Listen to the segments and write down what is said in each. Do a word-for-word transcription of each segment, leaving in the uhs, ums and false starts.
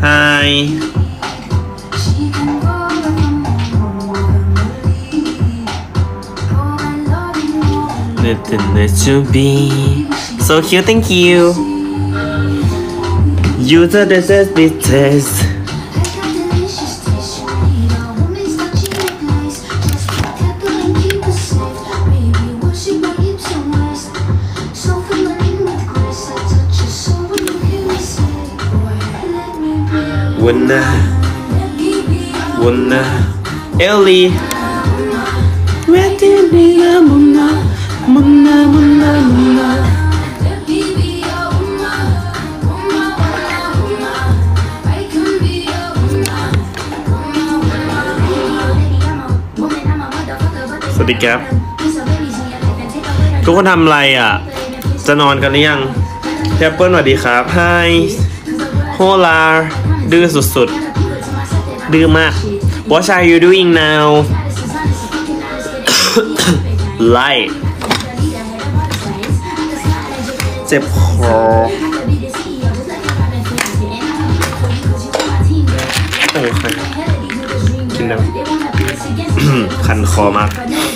Hi Nothing to be so cute, thank you. You the desert bitches. Wanna, wanna, Ellie. Where did you wanna, wanna, wanna, wanna?สวัสดีครับทุกคนทำอะไรอ่ะจะนอนกันหรือยังแอปเปิ้ลสวัสดีครับ Hi โฮลาดื้อสุดๆดื้อมาก What are you doing now ไล่เจ็บคอโอ้ยกินน้ำคันคอมาก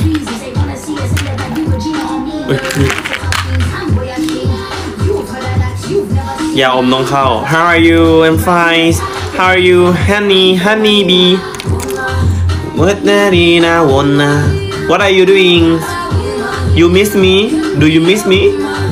อย่าอมน้องเข้า How are you I'm fine How are you honey honey bee What daddy na wanna What are you doing You miss me Do you miss me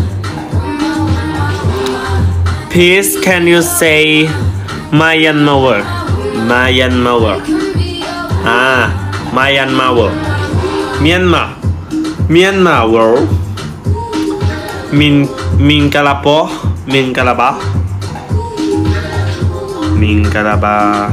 Please can you say Myanmar Myanmar อ่า Myanmar Myanmar Myanmar world มินมิงกะลาโปมิงกะลาบามิงกะลาบา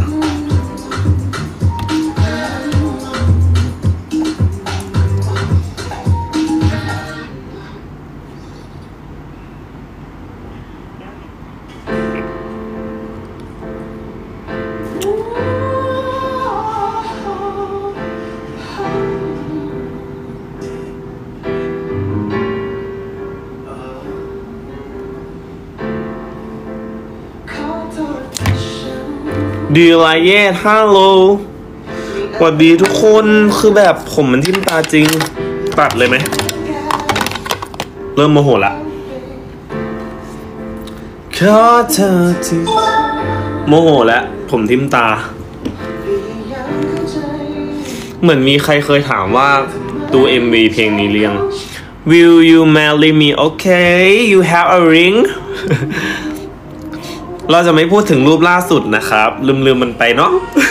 ดีไลเย่ฮัลโหลสวัสดีทุกคนคือแบบผมมันทิ่มตาจริงตัดเลยไหมเริ่มโมโหละขอเธอทีโมโหแล้วผมทิ่มตาเหมือนมีใครเคยถามว่าดู เอ็ม วี เพลงนี้เรียง Will you marry me okay you have a ring เราจะไม่พูดถึงรูปล่าสุดนะครับลืมๆมันไปเนาะ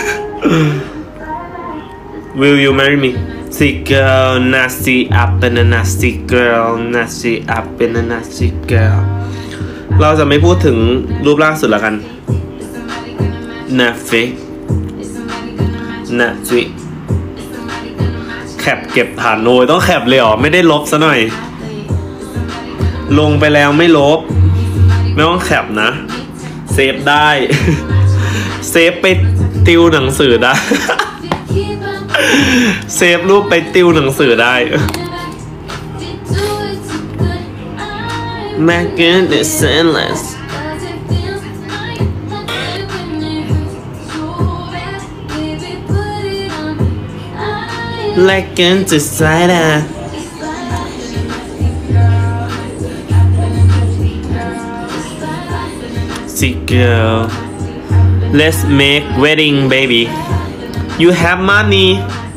Will you marry me Nasty girl nasty up and a nasty girl nasty up and a nasty girl เราจะไม่พูดถึงรูปล่าสุดละกันนาเฟกนาจิแคปเก็บผ่านโนยต้องแคปเลยเหรอไม่ได้ลบซะหน่อยลงไปแล้วไม่ลบไม่ต้องแคปนะเซฟได้เซฟไปติวหนังสือได้เซฟรูปไปติวหนังสือได้ My goodness endless Like into cider Girl let's make wedding baby you have money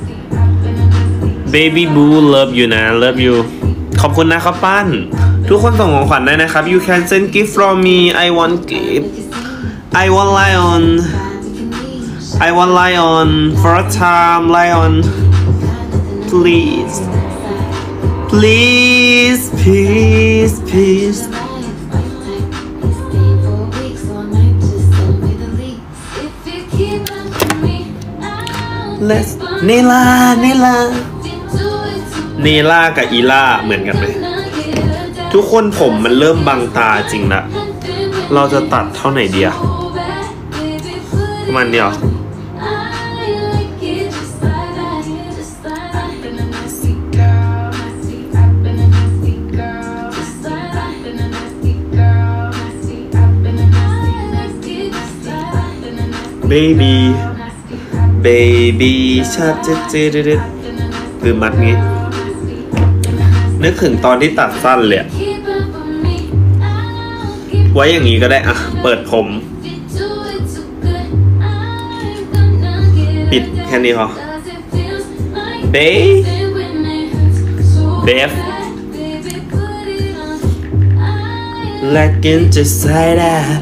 baby boo love you นะ love you ขอบคุณนะครับปั้นทุกคนส่งของขวัญได้นะครับ you can send gift from me I want gift I want lion I want lion for a time lion please please please please Let's เนลาเนลาเนล่ากับอีล่าเหมือนกันไหมทุกคนผมมันเริ่มบังตาจริงละเราจะตัดเท่าไหนดีอะประมาณเดียว baby baby ชาเจเจเด็ดคือมัดงี้นึกถึงตอนที่ตัดสั้นเลยไว้อย่างนี้ก็ได้อะเปิดผมปิดแค่นี้พอเบเบฟ like in just side up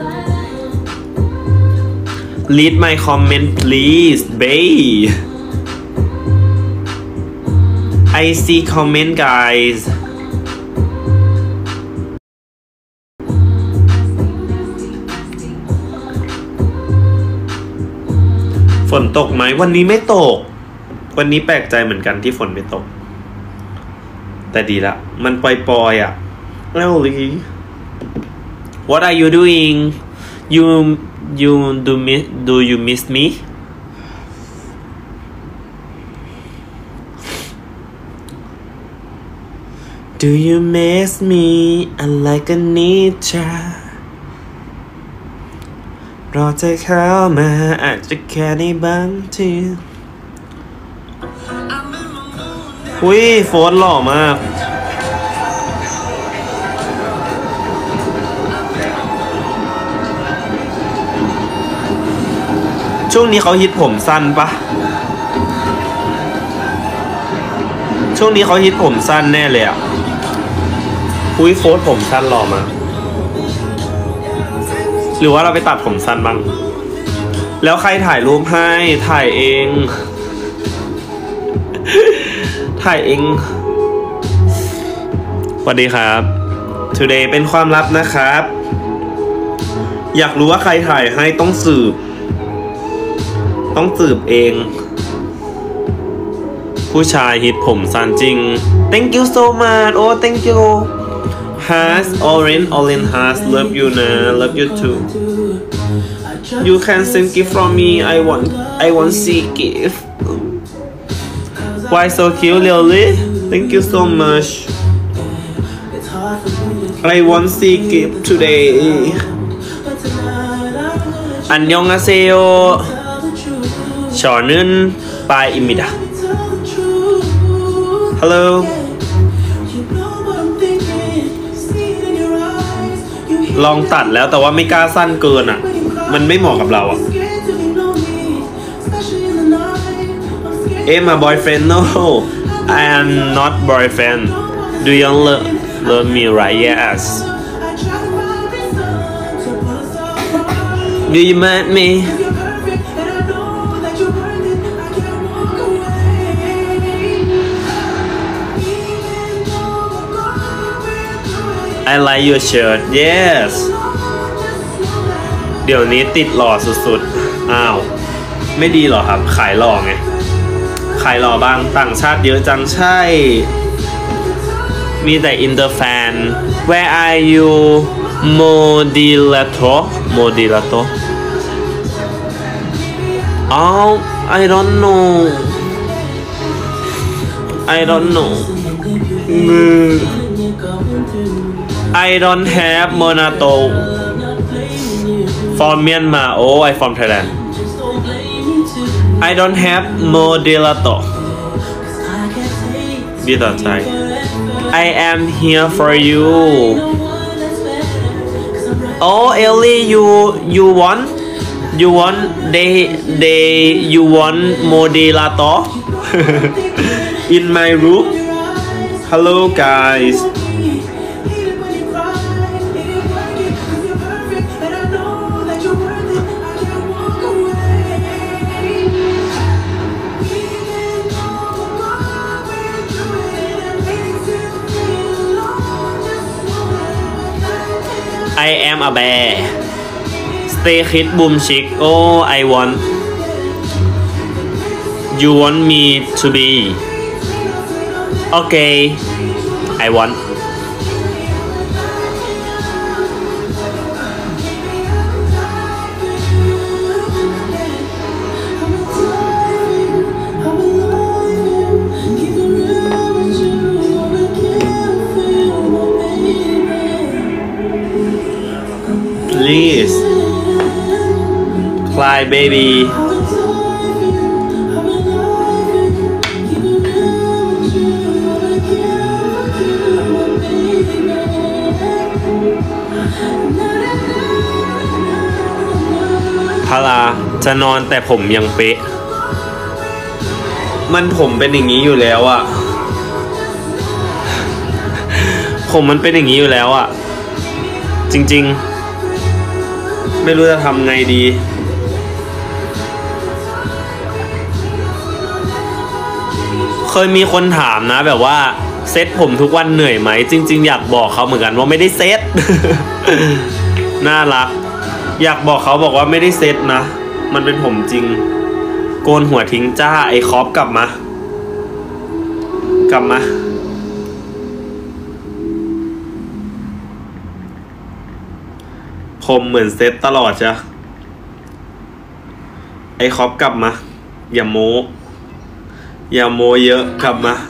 read my comment please babe I see comment guys ฝนตกไหมวันนี้ไม่ตกวันนี้แปลกใจเหมือนกันที่ฝนไม่ตกแต่ดีละมันปล่อยๆอ่ะแล้ว What are you doing you you do miss do you miss me Do you miss me I like a nature รอเธอเข้ามาอาจจะแค่ในบางทีอุ้ยโฟนหล่อมากช่วงนี้เขาฮิตผมสั้นปะช่วงนี้เขาฮิตผมสั้นแน่เลยอ่ะอุ้ยโฟนผมสั้นหล่อมากหรือว่าเราไปตัดผมสั้นบ้างแล้วใครถ่ายรูปให้ถ่ายเอง ถ่ายเองสวัสดีครับ today เป็นความลับนะครับอยากรู้ว่าใครถ่ายให้ต้องสืบต้องสืบเองผู้ชายฮิตผมสั้นจริง thank you so much oh thank you Has orange orange has love you นะ love you too you can send gift from me I want I want see gift why so cute really thank you so much I want see gift today 안녕하세요 저는 빠입니다 helloลองตัดแล้วแต่ว่าไม่กล้าสั้นเกินอ่ะมันไม่เหมาะกับเราอ่ะเอ๊ะ my boyfriend no I am not boyfriend do you love love me right yes do you mind me I like your shirt yes เดี๋ยวนี้ติดหล่อสุดๆอ้าวไม่ดีหรอครับขายหล่อไงขายหล่อบางต่างชาติเยอะจังใช่มีแต่อินเตอร์แฟน Where are you Moderato Moderato Oh I don't know I don't know I don't have Monato from Myanmar oh I from Thailand I don't have Moderato ดีต่อใจ I am here for you oh Ellie you you want you want they they you want Moderato in my room hello guys I am a bear stay kid boom chick oh I want you want me to be okay I want please Cry babyพาราจะนอนแต่ผมยังเป๊ะมันผมเป็นอย่างนี้อยู่แล้วอะผมมันเป็นอย่างนี้อยู่แล้วอะจริงๆไม่รู้จะทำไงดีเคยมีคนถามนะแบบว่าเซ็ตผมทุกวันเหนื่อยไหมจริงๆอยากบอกเขาเหมือนกันว่าไม่ได้เซ็ต น่ารักอยากบอกเขาบอกว่าไม่ได้เซ็ตนะมันเป็นผมจริงโกนหัวทิ้งจ้าไอ้คอปกลับมากลับมาผมเหมือนเซ็ตตลอดจ้ะไอ้คอปกลับมาอย่าโม้อย่าโม้เยอะกลับมา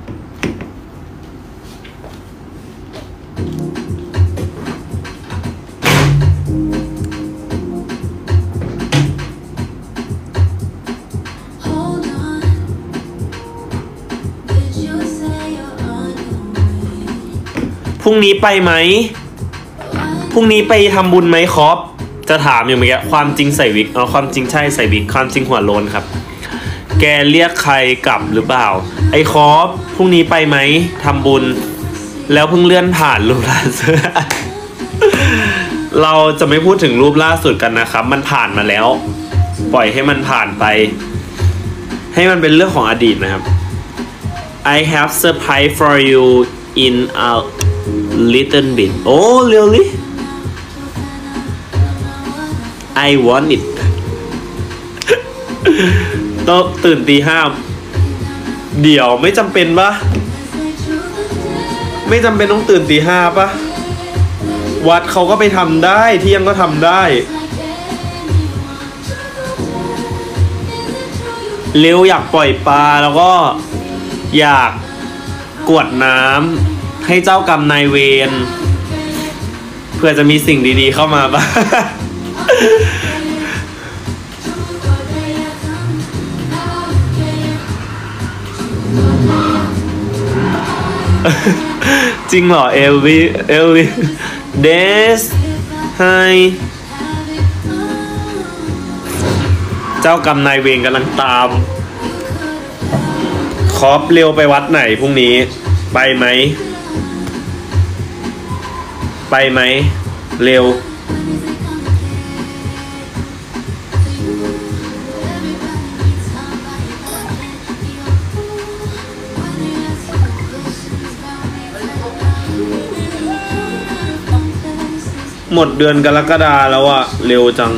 พรุ่งนี้ไปไหมพรุ่งนี้ไปทำบุญไหมคอปจะถามอยู่เมื่อกี้ความจริงใส่วิกเอาความจริงใช่ใส่วิกความจริงหัวโลนครับแกเรียกใครกลับหรือเปล่าไอ้คอปพรุ่งนี้ไปไหมทำบุญแล้วเพิ่งเลื่อนผ่านรูปล่าสุด เราจะไม่พูดถึงรูปล่าสุดกันนะครับมันผ่านมาแล้วปล่อยให้มันผ่านไปให้มันเป็นเรื่องของอดีตนะครับ I have surprise for you in a little bit oh really I want it ต้องตื่นตีห้าเดี๋ยวไม่จำเป็นปะไม่จำเป็นต้องตื่นตีห้าปะวัดเขาก็ไปทำได้เที่ยงก็ทำได้เร็วอยากปล่อยปลาแล้วก็อยากกวดน้ำให้เจ้ากรรมนายเวรเพื่อจะมีสิ่งดีๆเข้ามาบ้าง จริงเหรอเอลวีเอลวีเดสไฮเจ้ากรรมนายเวรกำลังตามคอปเร็วไปวัดไหนพรุ่งนี้ไปไหมไปไหมเร็วหมดเดือนกรกฎาแล้วอะเร็วจัง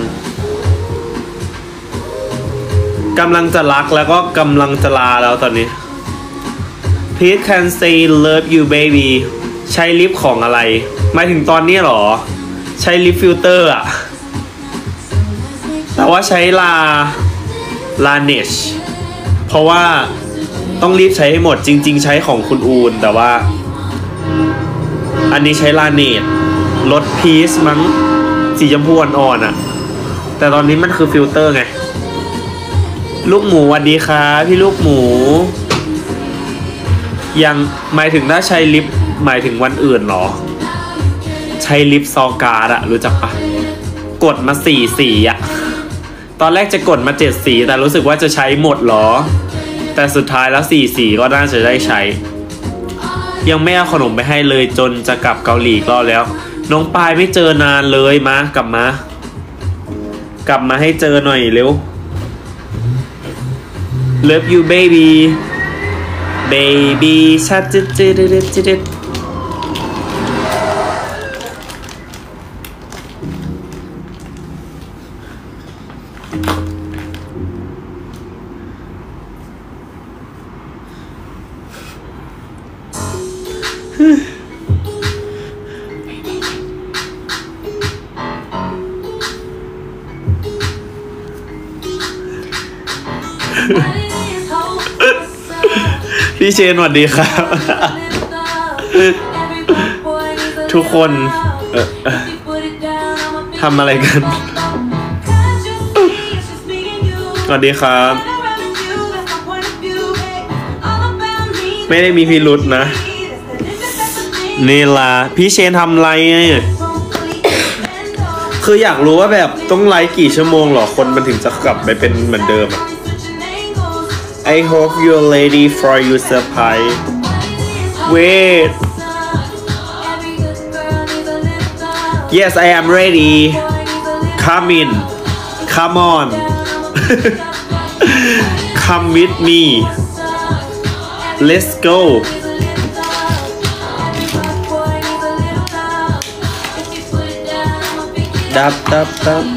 กำลังจะรักแล้วก็กำลังจะลาแล้วตอนนี้ Please can say love you baby ใช้ลิปของอะไรหมายถึงตอนนี้หรอใช้ลิปฟิลเตอร์อะแต่ว่าใช้ลาลาเนชเพราะว่าต้องรีบใช้ให้หมดจริงๆใช้ของคุณอูนแต่ว่าอันนี้ใช้ลาเนชรสพีชมั้งสีชมพูอ่อนๆอะแต่ตอนนี้มันคือฟิลเตอร์ไงลูกหมูสวัสดีครับพี่ลูกหมูยังหมายถึงถ้าใช้ลิปหมายถึงวันอื่นหรอใช้ลิปซอการ์ดอะรู้จักปะกดมาสี่สีอะตอนแรกจะกดมาเจ็ดสีแต่รู้สึกว่าจะใช้หมดหรอแต่สุดท้ายแล้วสี่สีก็น่าจะได้ใช้ยังไม่เอาขนมไปให้เลยจนจะกลับเกาหลีก็แล้วน้องปายไม่เจอนานเลยมากลับมากลับมาให้เจอหน่อยเร็ว Love you baby baby ชัดจิ๊ดจิ๊ดจิ๊ดจิ๊ดพี่เชนสวัสดีครับทุกคนเออทำอะไรกันวัสดีครับไม่ได้มีพิรุธนะนี่ล่ะพี่เชนทำไรคืออยากรู้ว่าแบบต้องไลฟ์กี่ชั่วโมงหรอคนมันถึงจะกลับไปเป็นเหมือนเดิมอะ I hope you're ready for your surprise wait yes I am ready come in come on come with me let's goดับดับดับ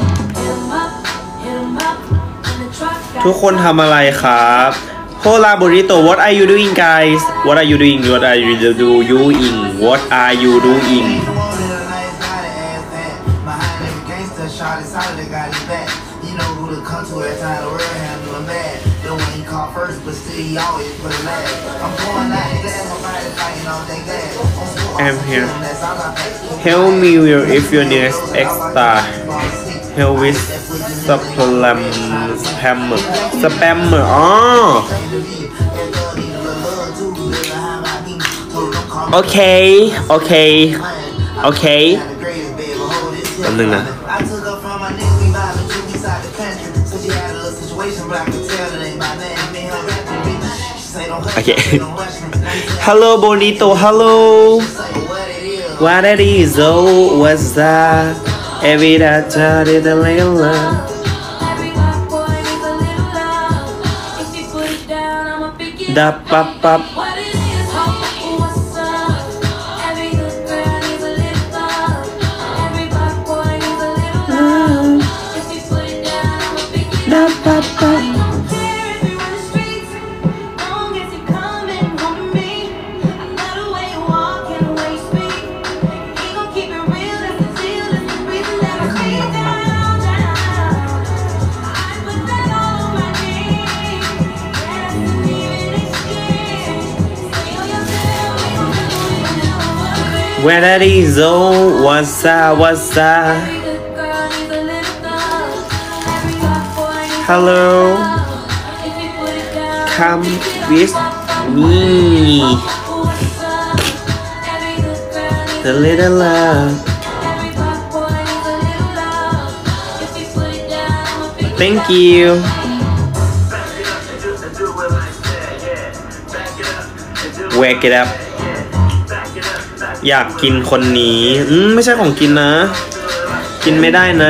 ทุกคนทำอะไรครับ Hola burrito what are you doing guys what are you doing what are you doing what are you doing I'm here help me if you need extra help with spam spammer spammer อ๋อโอเคโอเคโอเคแป๊บนึงนะโอเค Hello Bonito Hello What it is oh what's that Every that child is a little Da pop pop Da pop pop Where that is oh what's that what's that Hello come with me the little love thank you wake it upอยากกินคนนี้อืมไม่ใช่ของกินนะกินไม่ได้นะ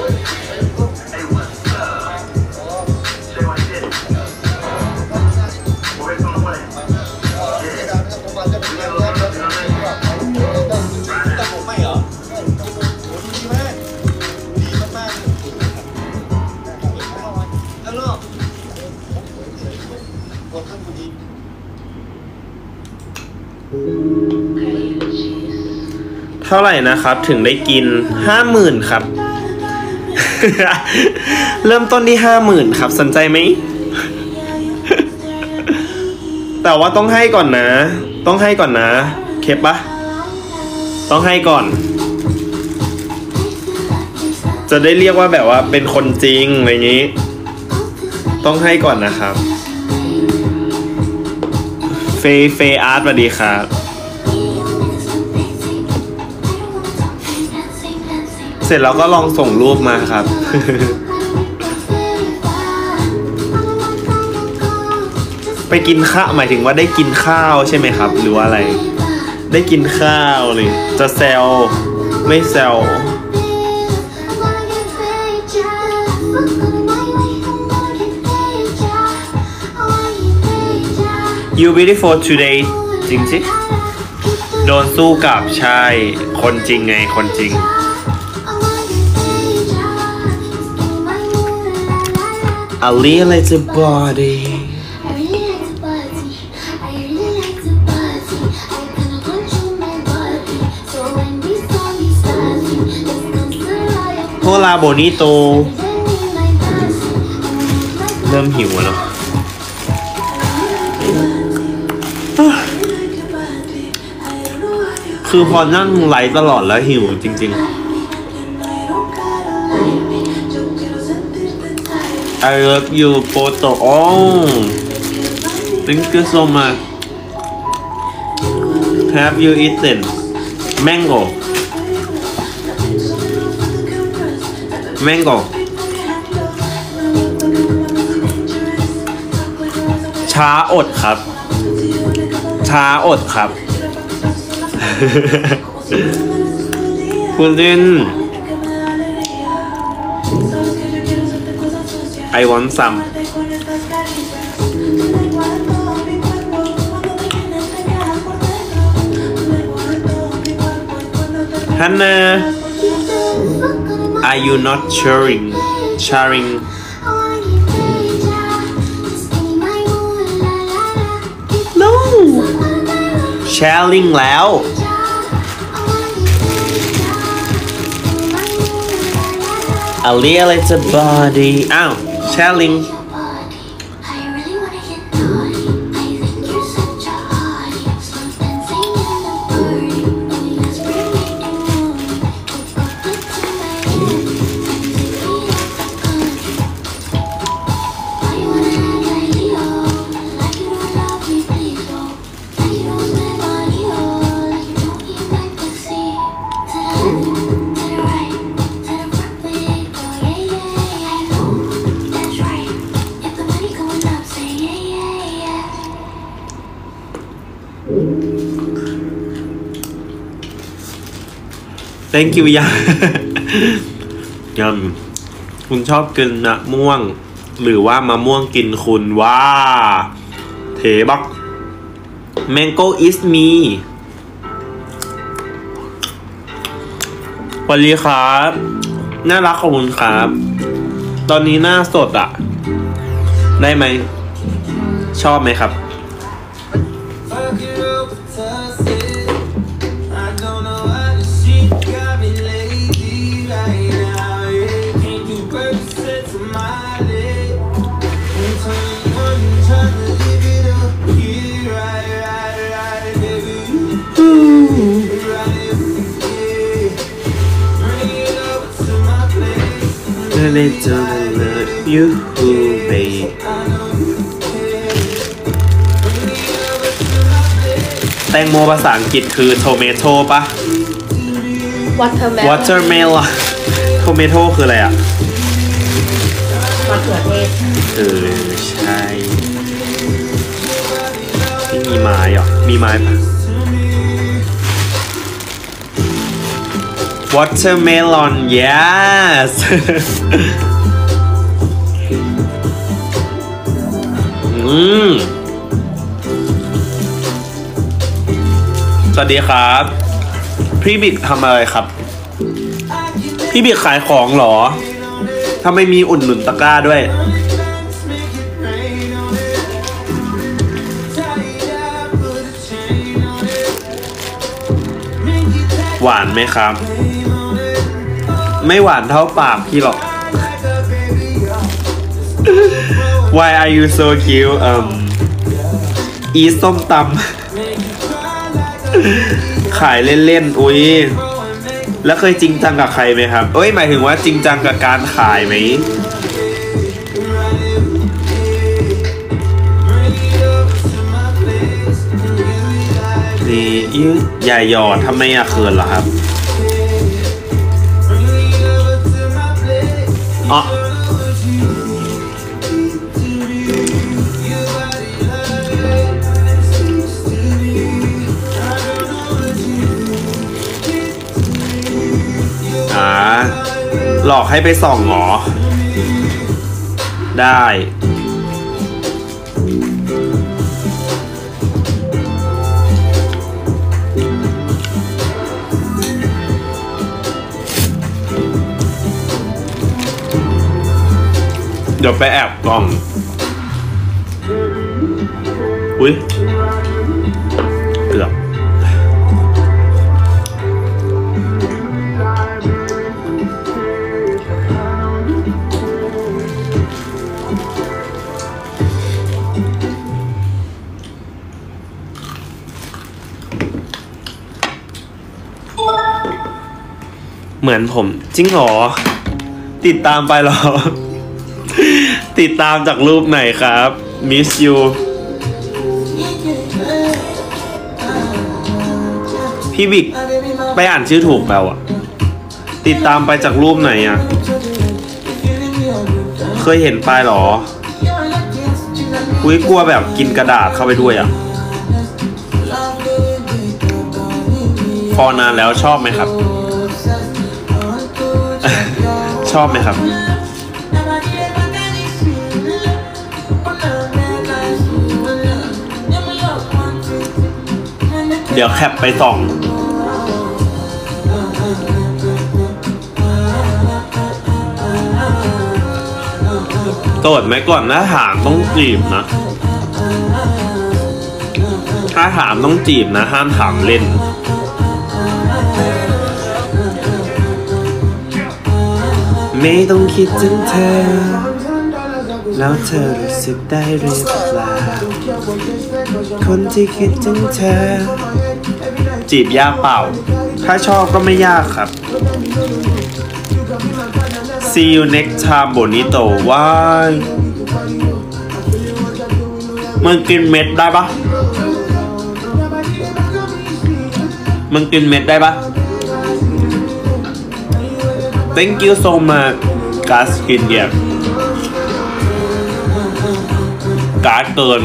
เท่าไหร่นะครับถึงได้กินห้าหมื่นครับ เริ่มต้นที่ห้าหมื่นครับสนใจไหม แต่ว่าต้องให้ก่อนนะต้องให้ก่อนนะเคปปะต้องให้ก่อนจะได้เรียกว่าแบบว่าเป็นคนจริงอะไรอย่างนี้ต้องให้ก่อนนะครับเฟย์เฟย์อาร์ตสวัสดีครับเสร็จแล้วก็ลองส่งรูปมาครับ ไปกินข้าวหมายถึงว่าได้กินข้าวใช่ไหมครับหรือว่าอะไรได้กินข้าวเลยจะแซวไม่แซว You beautiful today จริงสิโดนสู้กับใช่คนจริงไงคนจริงI really like the body Hola bonito เริ่มหิวแล้วเนาะคือพอนั่งไลฟ์ตลอดแล้วหิวจริงๆ I love you Poto oh thank you so much have you eaten mango mango ช้าอดครับช้าอดครับ คุณลิน I want some Hannah are you not sharing sharing no sharing แล้ว A little body อ้าว sharing thank you ยายำคุณชอบกินมะม่วงหรือว่ามะม่วงกินคุณว่าเทบัก mango is me สวัสดีครับน่ารักของคุณครับตอนนี้หน้าสดอ่ะได้ไหมชอบไหมครับLittle love you babe แตงโมภาษาอังกฤษคือ tomato ปะ watermelon watermelon tomato คืออะไรอ่ะมะเขือเทศเออใช่นี่มีไม้เหรอมีไม้ปะ watermelon yes อืมสวัสดีครับพี่บิ๊กทำอะไรครับพี่บิ๊กขายของเหรอทำไมมีอุ่นหนุนตะกร้าด้วยหวานไหมครับไม่หวานเท่าปากพี่หรอก Why are you so cute อืมอีส้มตำขายเล่นๆอุ้ยแล้วเคยจริงจังกับใครไหมครับเอ้ยหมายถึงว่าจริงจังกับการขายไหมนี่อย่าหยอดทำไมอะเขินเหรอครับอ๋ออ่าหลอกให้ไปส่องหรอได้เดี๋ยวไปแอบกล่องอุ้ยเกือบเหมือนผมจริงเหรอติดตามไปเหรอติดตามจากรูปไหนครับ Miss You พี่บิ๊กไปอ่านชื่อถูกแล้วอะติดตามไปจากรูปไหนอะเคยเห็นปลายหรออุ้ยกลัวแบบกินกระดาษเข้าไปด้วยอะพอนานแล้วชอบไหมครับ ชอบไหมครับเดี๋ยวแคปไปส่องโสดไหมก่อนถ้าถามต้องจีบนะถ้าถามต้องจีบนะห้ามถามเล่นไม่ต้องคิดถึงเธอแล้วเธอรู้สึกได้หรือเปล่าคนที่คิดถึงเธอจีบยากเปล่าถ้าชอบก็ไม่ยากครับ See you next time bonito ว้ายมึงกินเม็ดได้ปะมึงกินเม็ดได้ปะ Thank you so much การสกินเดียการ์ดเกิน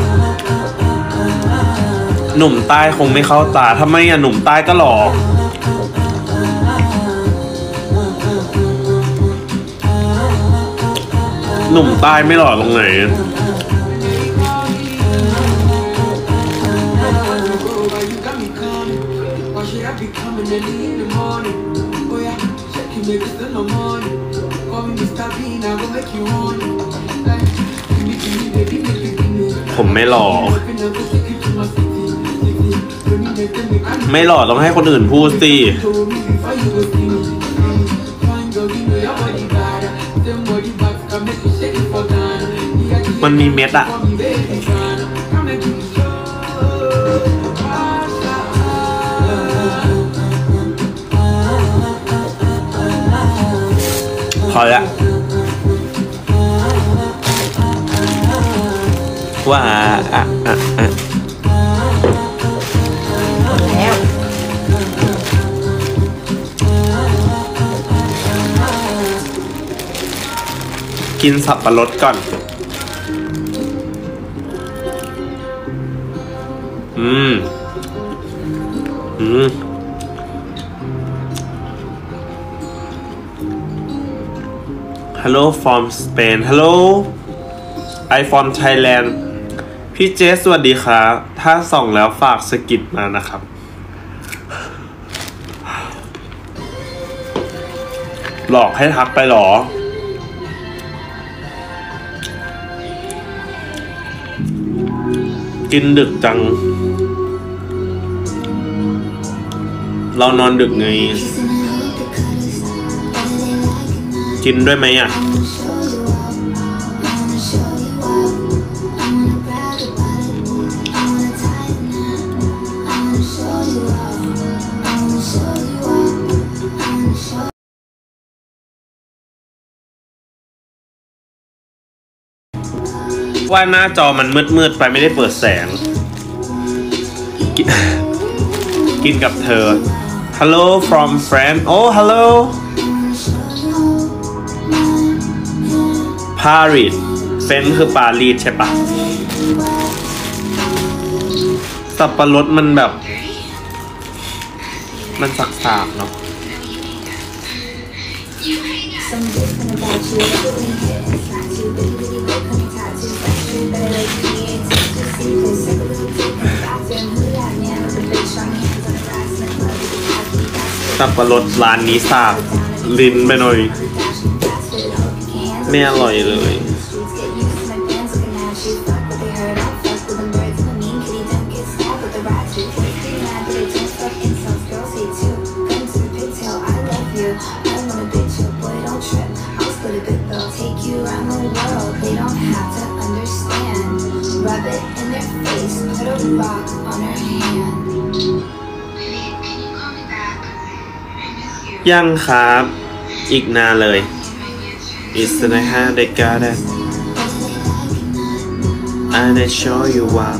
หนุ่มใต้คงไม่เข้าตาทำไมอ่ะหนุ่มใต้ก็หล่อหนุ่มใต้ไม่หล่อตรงไหนผมไม่หล่อไม่หล่อต้องให้คนอื่นพูดสิมันมีเม็ดอะพอละว่าอ่ะอ่ะอ่ะแล้วกินสับปะรดก่อนอืมอืมHello from Spain Hello I from Thailand พี่เจสสวัสดีครับถ้าส่องแล้วฝากสกิดมานะครับหลอกให้ทักไปหรอกินดึกจังเรานอนดึกไงกินด้วยไหมอ่ะว่าหน้าจอมันมืดๆไปไม่ได้เปิดแสงก, กินกับเธอ Hello from France Oh hello Paris เฟนคือปารีสใช่ปะสับปะรดมันแบบมันสักๆเนาะสับปะรดร้านนี้สาบลิ้นไปหน่อยไม่อร่อยเลยยังครับอีกนานเลย It's the night they got it I'll show you up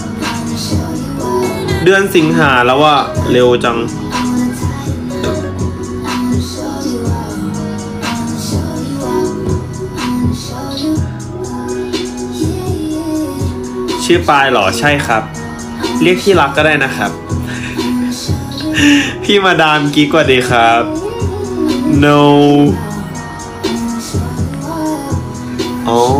เดือนสิงหาแล้วว่าเร็วจังชื่อปายเหรอใช่ครับเรียกที่รักก็ได้นะครับพี่มาดามกิ๊กกว่าดีครับ no อ๋อ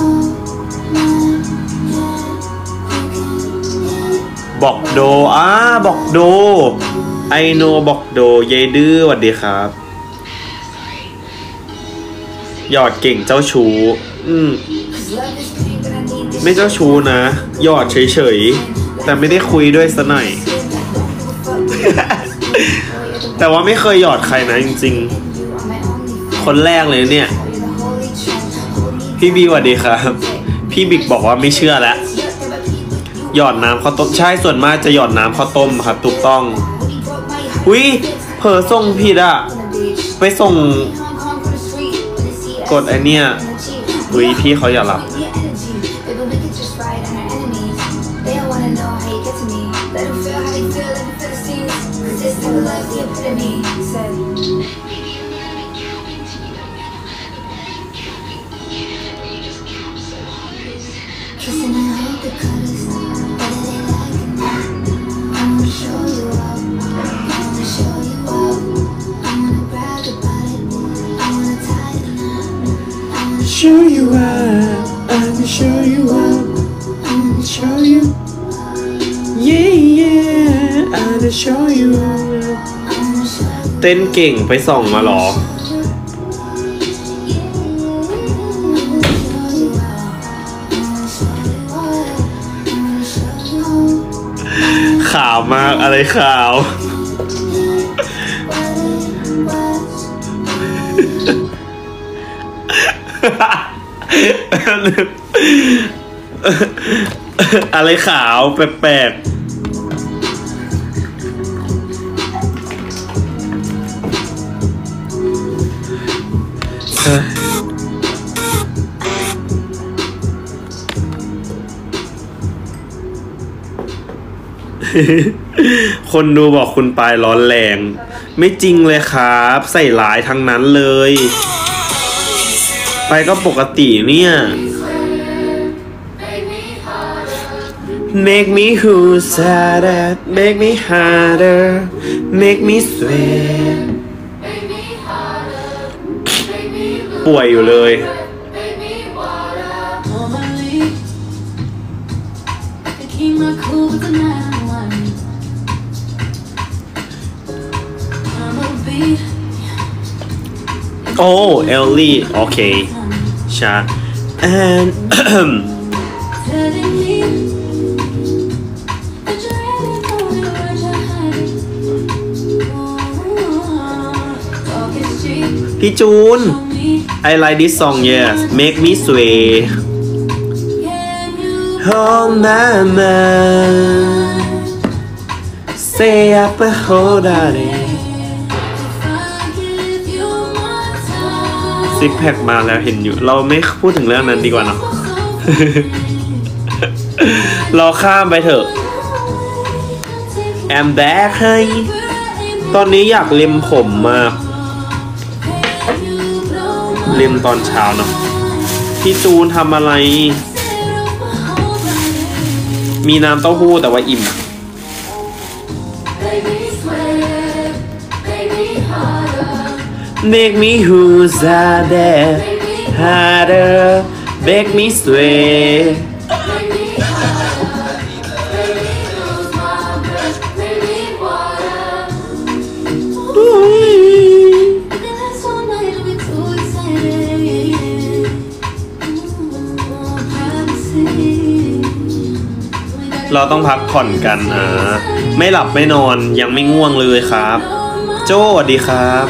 บอกโดอ่าบอกโดไอโนบอกโดเยดื้อสวัสดีครับหยอดเก่งเจ้าชู้อืมไม่เจ้าชู้นะหยอดเฉยๆแต่ไม่ได้คุยด้วยซะหน่อย แต่ว่าไม่เคยหยอดใครนะจริงๆคนแรกเลยเนี่ยพี่บีสวัสดีครับพี่บิ๊กบอกว่าไม่เชื่อแล้วหยอดน้ำข้าวต้มใช่ส่วนมากจะหยอดน้ำข้าวต้มครับถูกต้องอุ้ยเผลอส่งผิดอะไปส่งกดไอเนี้ยอุ้ยพี่เขาอย่าหลับShow you up, I'ma show you up, I'ma show you, yeah yeah, I'ma show you up. เต้นเก่งไปส่องมาหรอขาวมากอะไรขาวอะไรขาวแปลกๆคนดูบอกคุณปายร้อนแรงไม่จริงเลยครับใส่หลายทั้งนั้นเลยไปก็ปกติเนี่ย Make me who sad make me harder make me sweat ป่วยอยู่เลยโอ้เอลลี่โอเคชา and พี่จูน I like this song yes make me sway oh mama say up a hold on itซิกแพคมาแล้วเห็นอยู่เราไม่พูดถึงเรื่องนั้นดีกว่าเนาะ เราข้ามไปเถอะ I'm back ให้ตอนนี้อยากเล็มผมมากเล็มตอนเช้าเนาะพี่จูนทำอะไรมีน้ำเต้าหู้แต่ว่าอิ่มMake me who's harder, harder, make me sweat. เราต้องพักผ่อนกันอ่าไม่หลับไม่นอนยังไม่ง่วงเลยครับโจ้สวัสดีครับ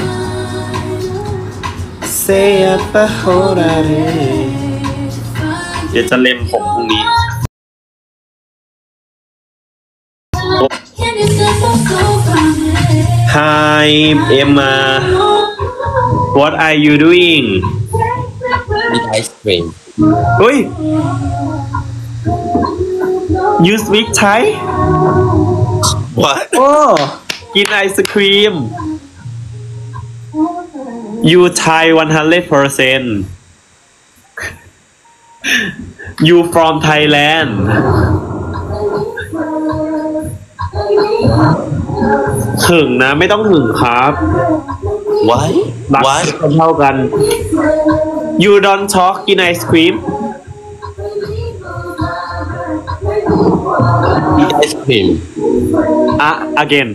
เดี๋ยวจะเล็มผมพรุ่งนี้ Hi Emma What are you doing Eat ice cream เฮ้ย You speak Thai What? โอ้กินไอศครีม You Thai one hundred percent You from Thailand หึงนะไม่ต้องหึงครับ Why? รัก Why? เท่ากัน You don't talk กินไอศครีม Eat ice cream. อ่ะ again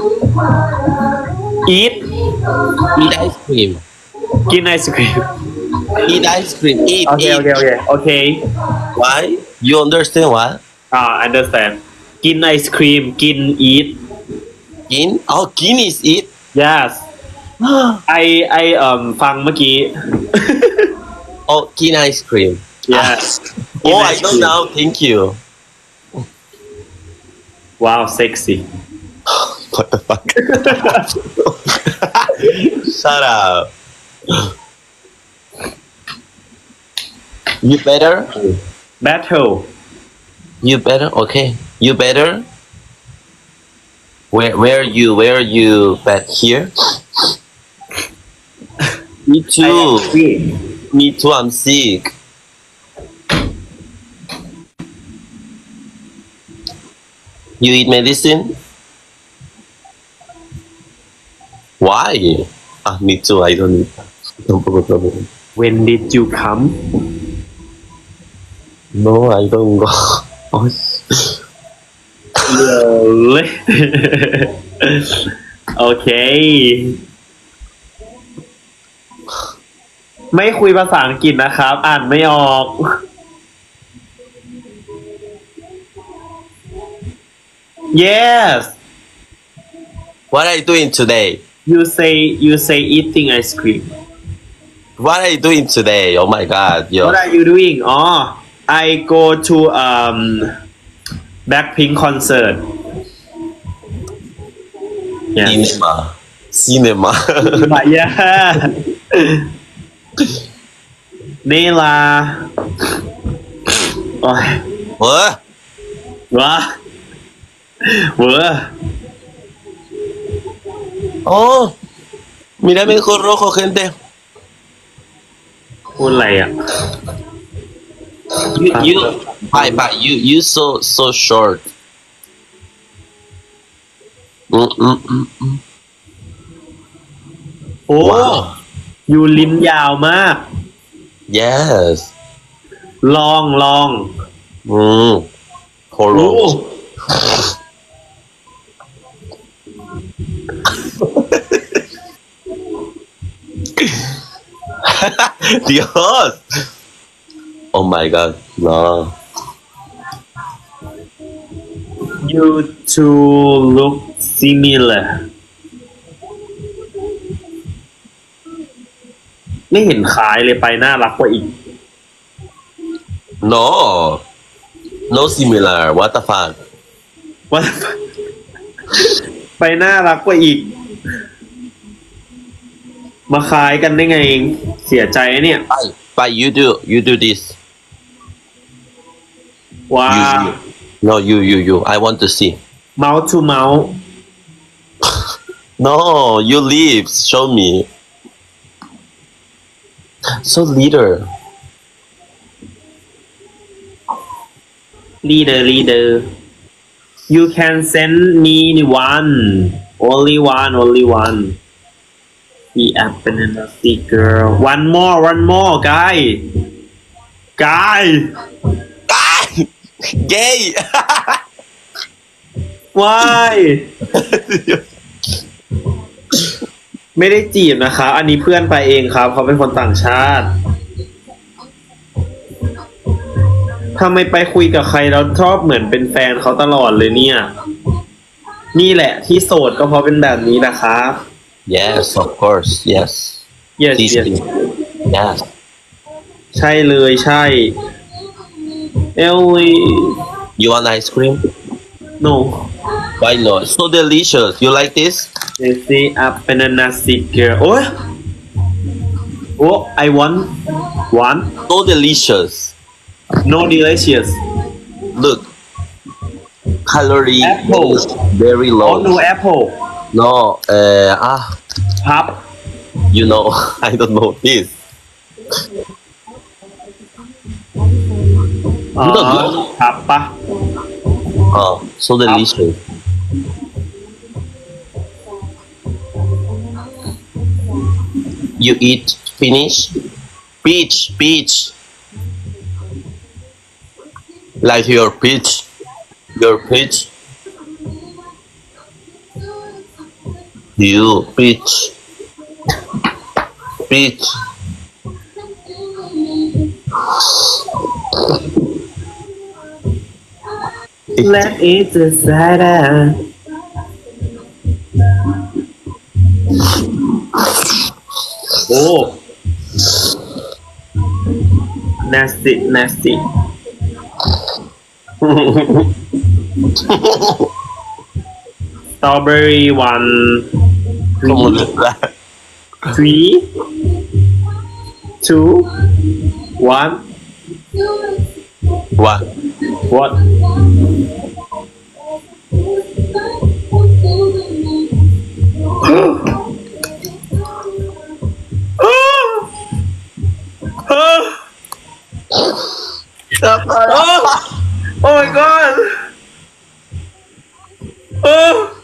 eat Eat ice cream. กินไอศครีม Eat ice cream. Eat. โอเค eat. โอเคโอเคโอเค Why? You understand what? อ่า understand กินไอศครีมกิน eat Gin? Oh, gin is eat. yes ไอไอเอ่อฟังเมื่อกี้ Oh, gin ice cream. yes Ah. Oh, I know now. Thank you. wow sexy What the fuck? Shut up. You better? battle You better? Okay. You better? Where where you where you bet here? Me too. Me too, I'm sick. You eat medicine? Why? Ah, me too, I don't eat. Tampoco tomo. when did you come No, I don't go. Oh, เลย โอเค ไม่คุยภาษาอังกฤษนะครับ อ่านไม่ออก yes what are you doing today? you say you say eating ice cream What are you doing today? Oh my god, yo. what are you doing อ๋อ I go to um Blackpink concert yeah Cinema. Cinema. มาเยอะนี่ล่ะโอ้ย What? ว้าเวอ Oh, mira mi ojo rojo, gente. พูดอะไรอ่ะ You, you, bye, bye. You, you so, so short. Mm, mm, mm, mm. โอ้ Wow. อยู่ลิ้นยาวมาก Yes. ลองลอง Mm. โอ้ Hello. Dios. Oh my god. No. you two look similar ไม่เห็นคล้ายเลยไปน่ารักกว่าอีก No. No similar. What the fuck? ว่า ไปน่ารักกว่าอีก มาคล้ายกันได้ไงเองเสียใจเนี่ย Bye. Bye. You do. You do this. ว้า You, you. No, you, you, you. I want to see. mouth to mouth No, your lips. Show me. So leader. leader leader you can send me one only one only one the apple and the girl one more one more guy guy Ah! Gay. why ไม่ได้จีบนะคะอันนี้เพื่อนไปเองครับเขาเป็นคนต่างชาติทำไมไปคุยกับใครแล้วชอบเหมือนเป็นแฟนเขาตลอดเลยเนี่ย นี่แหละที่โสดก็เพราะเป็นแบบนี้นะครับ Yes, of course. Yes. yes This yes thing. Yes. ใช่เลยใช่เอลวี You want ice cream? no Why not? So delicious. You like this? let's see up banana stick girl โอ้ยโอ้ I want one So delicious. no delicious Look. calorie Apple. is very Oh low. no apple No, uh, ah, พับ you know, I don't know this. อ๋อ You don't know? พับปะ Oh, so delicious. You eat finish? Peach, peach. Like your peach. Your peach. You peach. Peach. Let it decide โอ้ nasty nasty strawberry one ¿Cómo le da? three two one What? what oh, oh my god! Oh,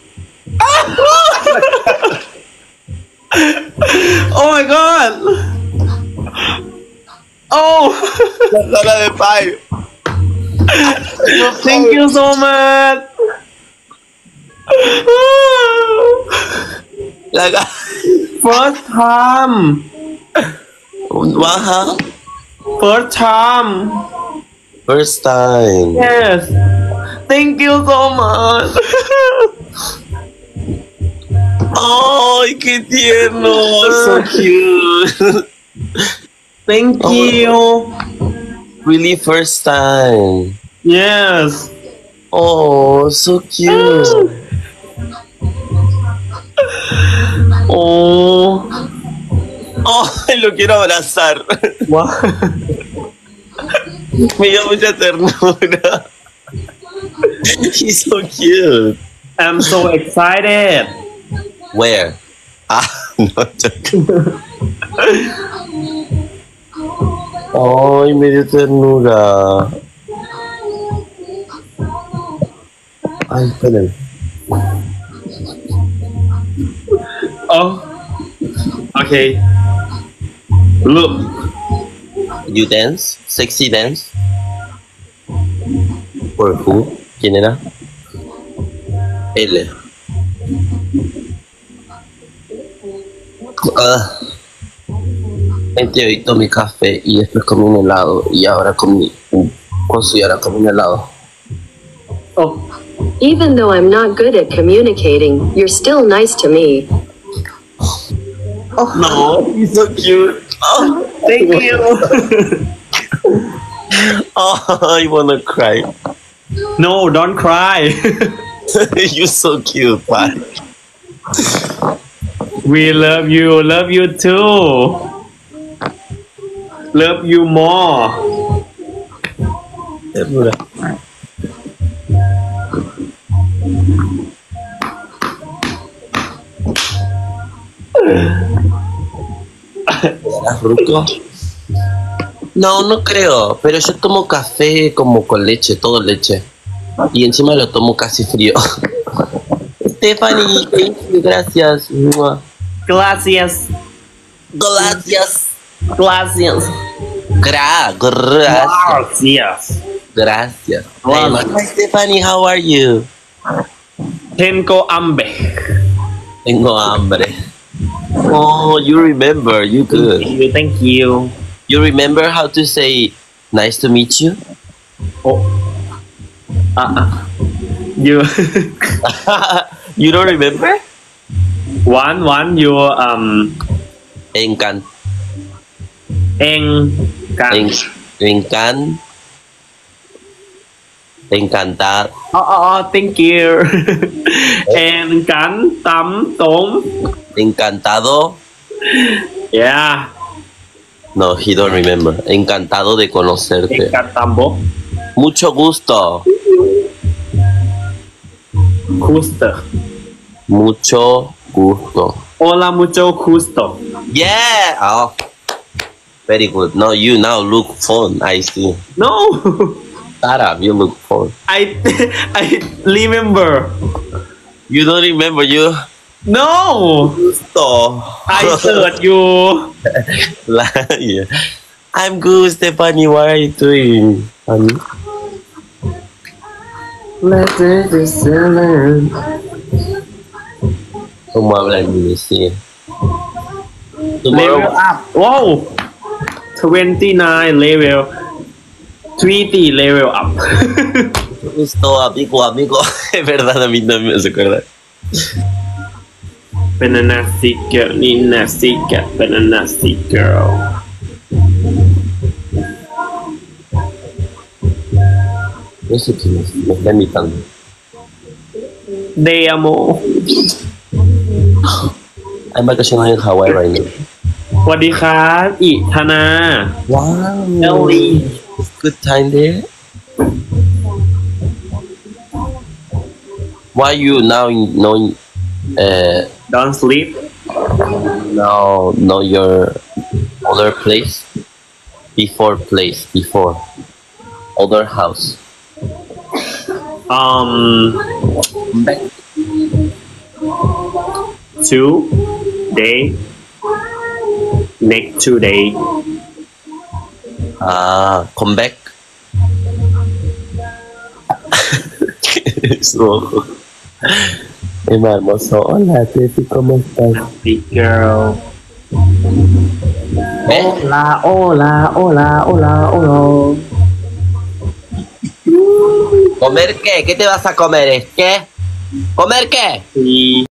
oh my god! Oh, La cara de Pai. thank you so much. La cara. First time, Baja. first time. First time. Yes. Thank you so much. ¡Ay, qué tierno! So cute. Thank Oh. you. Really first time. Yes. Oh, so cute. Oh. Oh, lo quiero abrazar. Wow. Me dio mucha ternura. He's so cute. I'm so excited. Where? Ah, no. Ay, me dio ternura. Ay, esperen. Oh. Okay. Look. You dance? Sexy dance? For who? ¿Quién era? L. Ah. Gente, hoy tomé café y después comí un helado y ahora comí un coso y ahora comí un helado. Oh. Even though I'm not good at communicating, you're still nice to me. No, he's so cute. Oh, Thank you. oh, I wanna cry. No, don't cry. You're so cute, man. We love you. Love you too. Love you more. Ternura. ¿Eras ruco? No, no creo, pero yo tomo café como con leche, todo leche. Y encima lo tomo casi frío. Stephanie, thank you, gracias. Mua. Gracias. Gracias. Gracias. Gra, gracias. Gracias. Gracias. Gracias. Hi, Stephanie, how are you? Tengo hambre. Tengo hambre. Oh, you remember, you good. Thank you. Thank you. You remember how to say nice to meet you? Oh. Uh, uh. You. You don't remember? one one you um Encan, en can. en, encan, encantado, Oh, oh, oh, thank you. En can tam tôm. encantado. Yeah. No, he don't remember. Encantado de En conocerte. can tambo. Mucho gusto. gusto. Mucho gusto. Hola, mucho gusto. Yeah. Oh, very good. No, you now look fun. I see. No, Shut up. You look fun. I I remember. You don't remember you? No, Gusto. I search you. Yeah. I'm good, Stephanie. What are you doing, honey? Let's do seven. ¿Cómo habla en Indonesia? Level Tomorrow, up. Wow. twenty-nine level. twenty level up. gusto, amigo, amigo. Es verdad, a mí también me hace acordar. Banana stick girl, Nina stick girl, banana stick girl. No sé quién es, me está imitando. Te amo. I'm vacationing in Hawaii right now. สวัสดีครับอิธนา Wow. Ellie. Good time there. Why you now know uh Don't sleep. now know your other place? Before place, before other house. Um, Back. two day. Next two day. Ah, come back. So, Emma hermoso, hola, Tefi, ¿cómo estás? Big girl. ¿Eh? Hola, hola, hola, hola, hola. ¿Comer qué? ¿Qué te vas a comer? ¿Es qué? ¿Comer qué? Sí.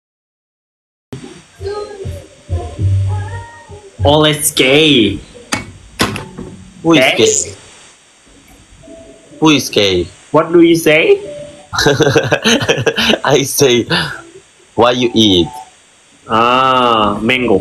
Oh, let's gay. Who is gay? Yes. Who is gay? What do you say? I say, what you eat? Ah, mango.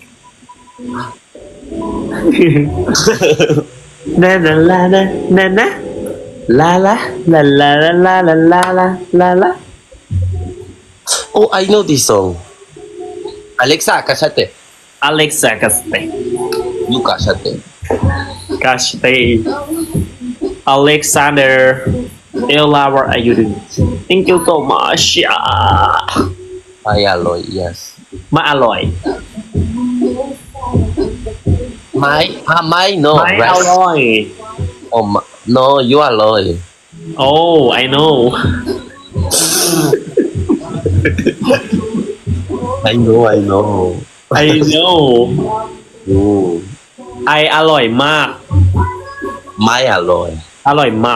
Na na la na na na la la la la la la la la la la la. Oh, I know this song. Alexa, cállate. Alexa Caste. You cállate. Caste. Alexander. Ella, what are you doing? Thank you so much. I alloy, yes. มาอร่อย My, ah, my, no. ไม่อ rice. ร่อย Oh, my, no, you alloy. Oh, I know. I know, I know. I know. Ooh, I อร่อยมาก my alloy. อร่อยมาก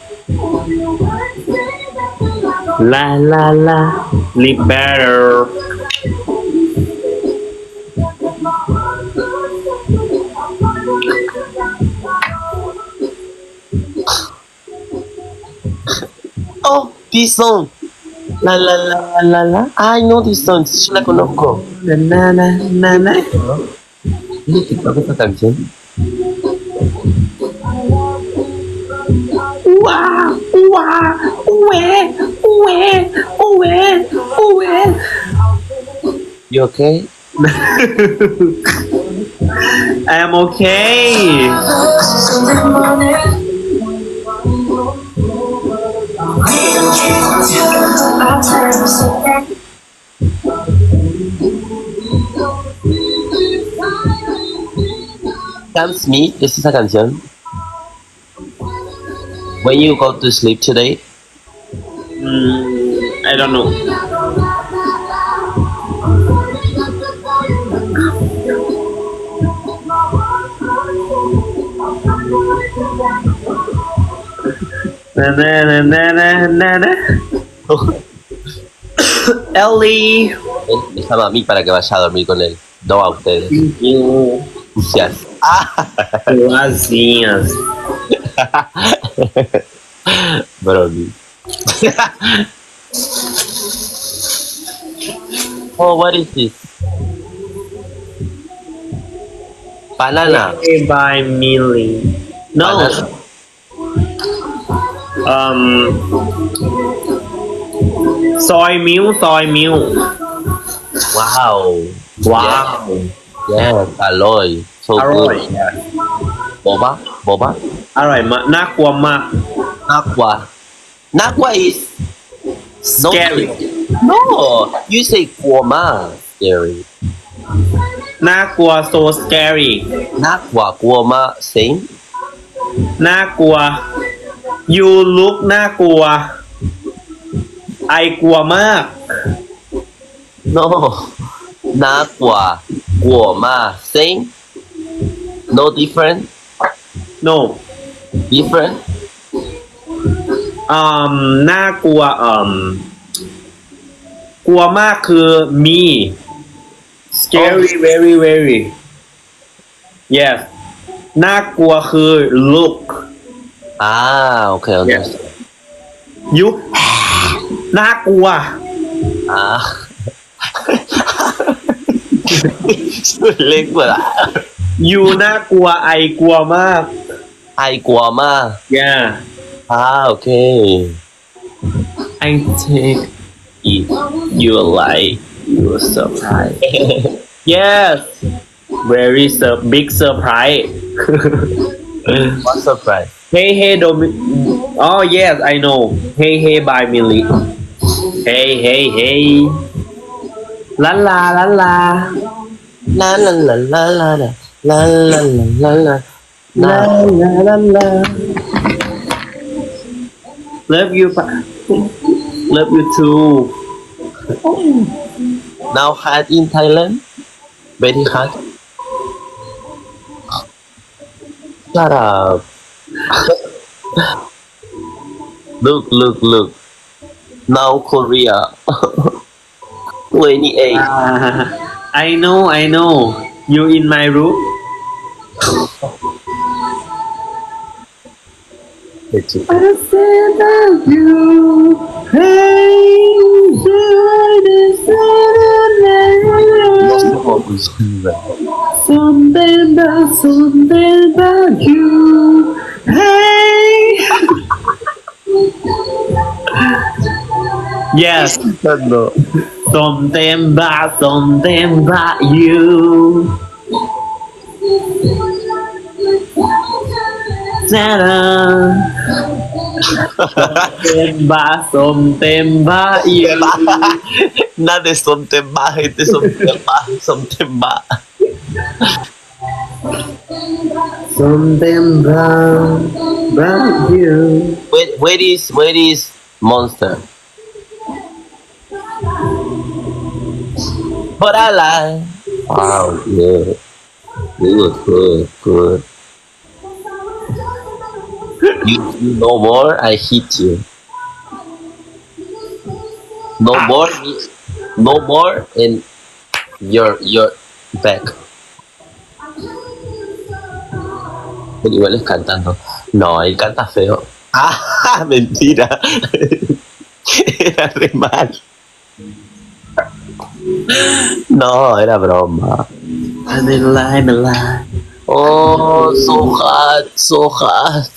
La la la live better. Oh, this song. La la la la la. I know this song. Yo la conozco. Na na na na na. ¿Tiene TikTok esta canción? Wow, wow, ué, ué, ué, ué. You okay? I am okay. Sam Smith, ¿es esa canción? When you go to sleep today, Mm, I don't know. Na na na na na na na. Ellie. él me llama a mí para que vaya a dormir con él, no a ustedes. You. Yes. Ah. Boazinhas. Brody. Oh, what is this? Banana. Hey, by Millie. No. Banana. Um. ซอยมิ้วซอยมิ้ว Wow. ว้าว Yeah, alloy. So อร่อย good. Boba? Boba? อร่อยมากน่ากลัวมาก Nakwa. Nakwa is not Scary. No, you say guoma. Scary. น่ากลัว so scary Nakwa, guoma, same. น่ากลัว you look น่ากลัว ไอกลัวมาก No. Nakwa, guoma, same. No different. no Different. อืมน่ากลัวอืมกลัวมากคือ me scary very very yes น่ากลัวคือ look Ah, okay, understand. you น่ากลัว Ah. Sulit pula. you น่ากลัว ไอกลัวมาก I guama. yeah Ah, okay. I take it you like you surprise yes very sur- big surprise What surprise? hey hey Domi oh yes I know hey hey by Millie hey hey hey la la la la La la la la la la la la la la la la. la la la love you pa- love you too Now hard in Thailand. Very hard. Shut up. Look, look, look. Now Korea. twenty-eight. Ah, I know I know you in my room It's I said that you hey something about something about you hey yes no. something about something about you Ta-da. something about something about you Not de somtemba, este somtemba, somtemba. something about, about you Where, where is, where is Monster? But I like. Wow, good. Good, good, good. You, you no more, I hit you. No more, no more, and your your back. Pero igual es cantando. No, él canta feo. Ah, mentira. Era re mal. No, era broma. and then lie and lie Oh, so hot, so hot.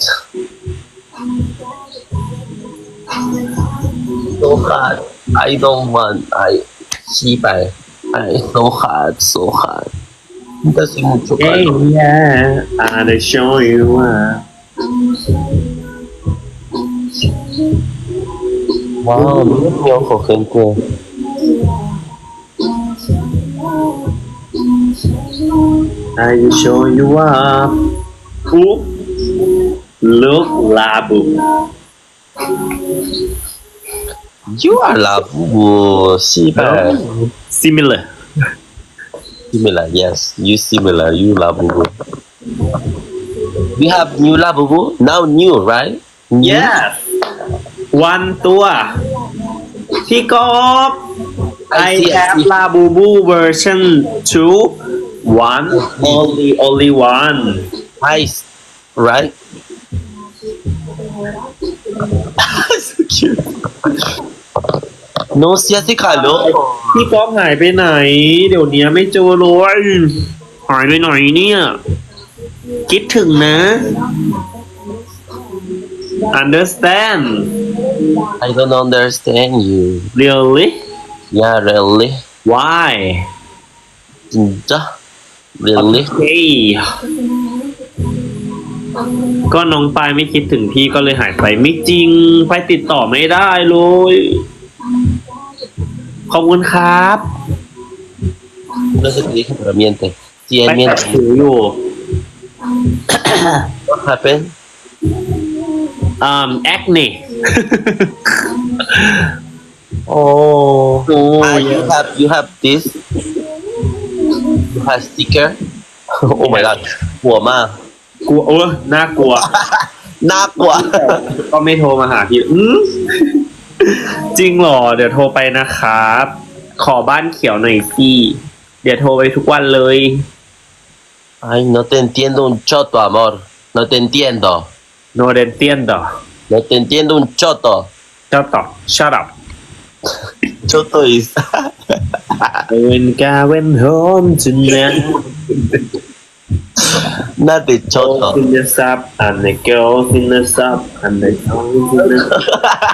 So hot. I don't want. I keep I. I so hot, so hot. Hace mucho hey calor. yeah I'll show you uh. Wow, mira mi ojo, gente. I'll show you up Oop. look labu You are Labubu. Similar. similar Similar, yes. You similar. You Labubu. We have new Labubu. Now new, right? New? yes one ตัว พี่กบ I I see, I have see. Labubu version two one only only one Nice, right? So cute. No, si hace calor. พี่ป๊อปหายไปไหน เดี๋ยวนี้ไม่เจอเลยหายไปไหนเนี่ย คิดถึงนะ understand I don't understand you. really Yeah, really. why 진짜? Really? เฮ้ยก็น้องปายไม่คิดถึงพี่ก็เลยหายไปไม่จริงไปติดต่อไม่ได้เลยขอบคุณครับ No sé qué dije, pero miente. Sí, ไป él แอบ miente. ถืออยู่ What happened? อ่าแอคเน่ Oh. โอ้ Ah, you have you have this. You have sticker. Oh my god. กลัวมากกลัวโอ้น่ากลัวน่ากลัวก็ไม่โทรมาหาพี่อืมจริงเหรอ เดี๋ยวโทรไปนะครับ ขอบ้านเขียวหน่อยพี่เดี๋ยวโทรไปทุกวันเลย Ay, no te entiendo un choto, amor. No te entiendo. โนเดนเตียนดอ No te entiendo un choto. เจ้าต่อ shut up Choto is. when going home tonight Not the choto. in the sub and the girls in the sub and the girls in the sub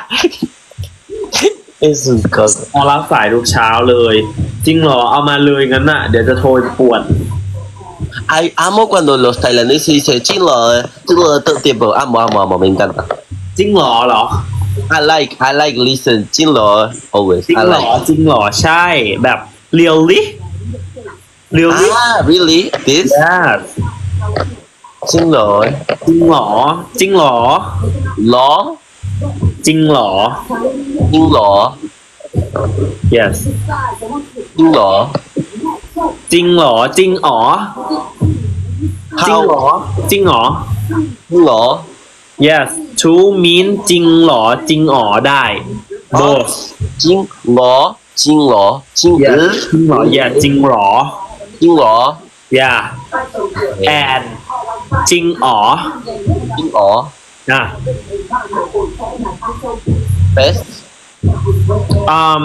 Es un coso. เอารับสายทุกเช้าเลย จริงเหรอ เอามาเลยงั้นน่ะ เดี๋ยวจะโทรป่วน Ay, amo cuando los tailandeses dicen chilo, chilo todo el tiempo. Amo, amo, amo, me encanta. จริงเหรอเหรอ I like, I like listen chilo always. จริง I เหรอ like. จริงเหรอใช่แบบเรียลลิเรียลลิ Ah, really? This? yes Chilo. จริงเหรอ จริงเหรอ Law? จริงเหรอ Chilo. yes Chilo. จริงเหรอ จริงอ๋อจริงเหร How? อ จริงเหรอ Chilo. yes to mean จริงเหรอ จริงอ๋อได้ both Chilo. Chilo. yes Chilo. จริงเหรอ yeah จริงเหรอ Chilo. yeah and จริงอ๋อ Chilo. อ่ะ Best. um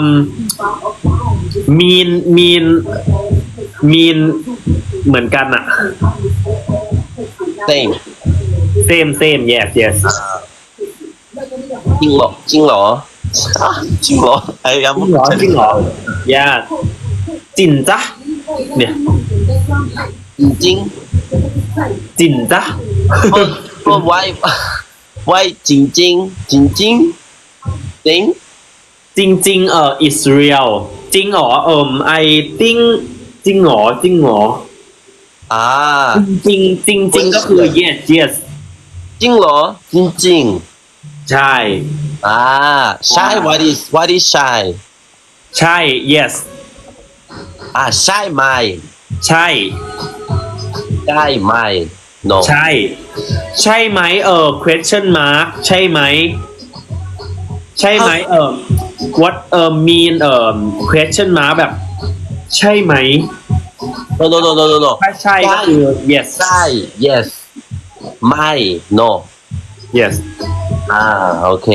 mean mean mean เหมือนกันอะ Same. same same yes yes จริงเหรอจริงเหรออ่ะจริงเหรอไอ้ยจริงเหรอจริงเหรอ yeah จินจ้ะเนี่ยจริงจินจ้ะก็ก็ไว้ไว้จริงจริงจริงจริงจริงจริงจริงๆเออ is real จริงเหรอเอิม I think จริงเหรอจริงเหรออ่าจริงจริงจริงก็คือ yes yes จริงเหรอจริงจริงใช่อ่า shy what is what is shy ใช่ yes อ่า shy ไม่ใช่ shy ไม่ no ใช่ ใช่ไหมเออ question mark ใช่ไหมใช่ไหมเออ what เออ mean เออ question mark แบบ ใช่ไหม no no no no no no ถ้าใช่ก็คือ yes shy yes ไม่ no yes อ่าโอเค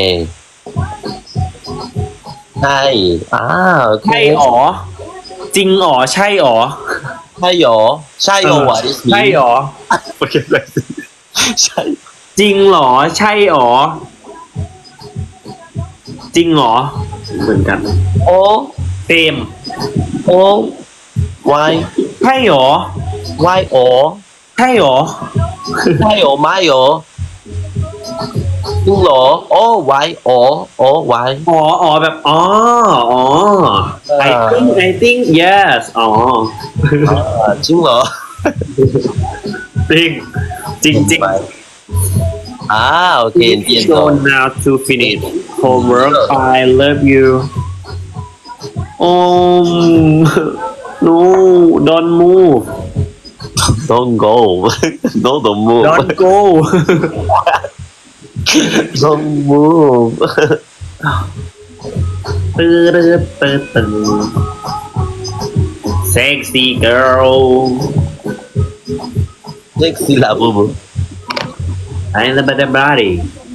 ใช่อ่าโอเคใช่อ๋อจริงอ๋อใช่อ๋อใช่หรอใช่หรอ what is ใช่อ๋อโอเคเลยใช่จริงเหรอใช่อ๋อจริงเหรอเหมือนกันโอ้เต็มโอ้ why ใช่เหรอ why โอ้ใช่เหรอใช่หรอไม่หรอจริงเหรอโอ้ why โอ้โอ้ why อ๋ออ๋อแบบอ๋ออ๋อ I think I think yes อ๋ออ่าจริงเหรอจริงจริงจริงอ่าโอเค entiendo so now to finish homework I love you um no don't move don't go no don't move don't go don't move ปื้อปื้อปื้อปื้อ sexy girl sexy lah bubu I love the body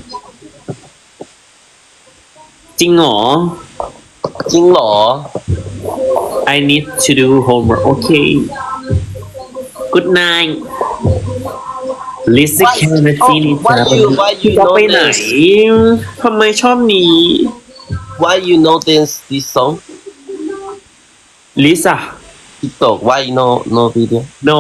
จริงเหรอจริงเหรอ I need to do homework okay good night ลิซ่าแคนาจีนี่ Why you Why พี่ you ก็ know ไปไหน this ทำไมชอบหนี Why you know this this song ลิซ่า TikTok Why you know no video no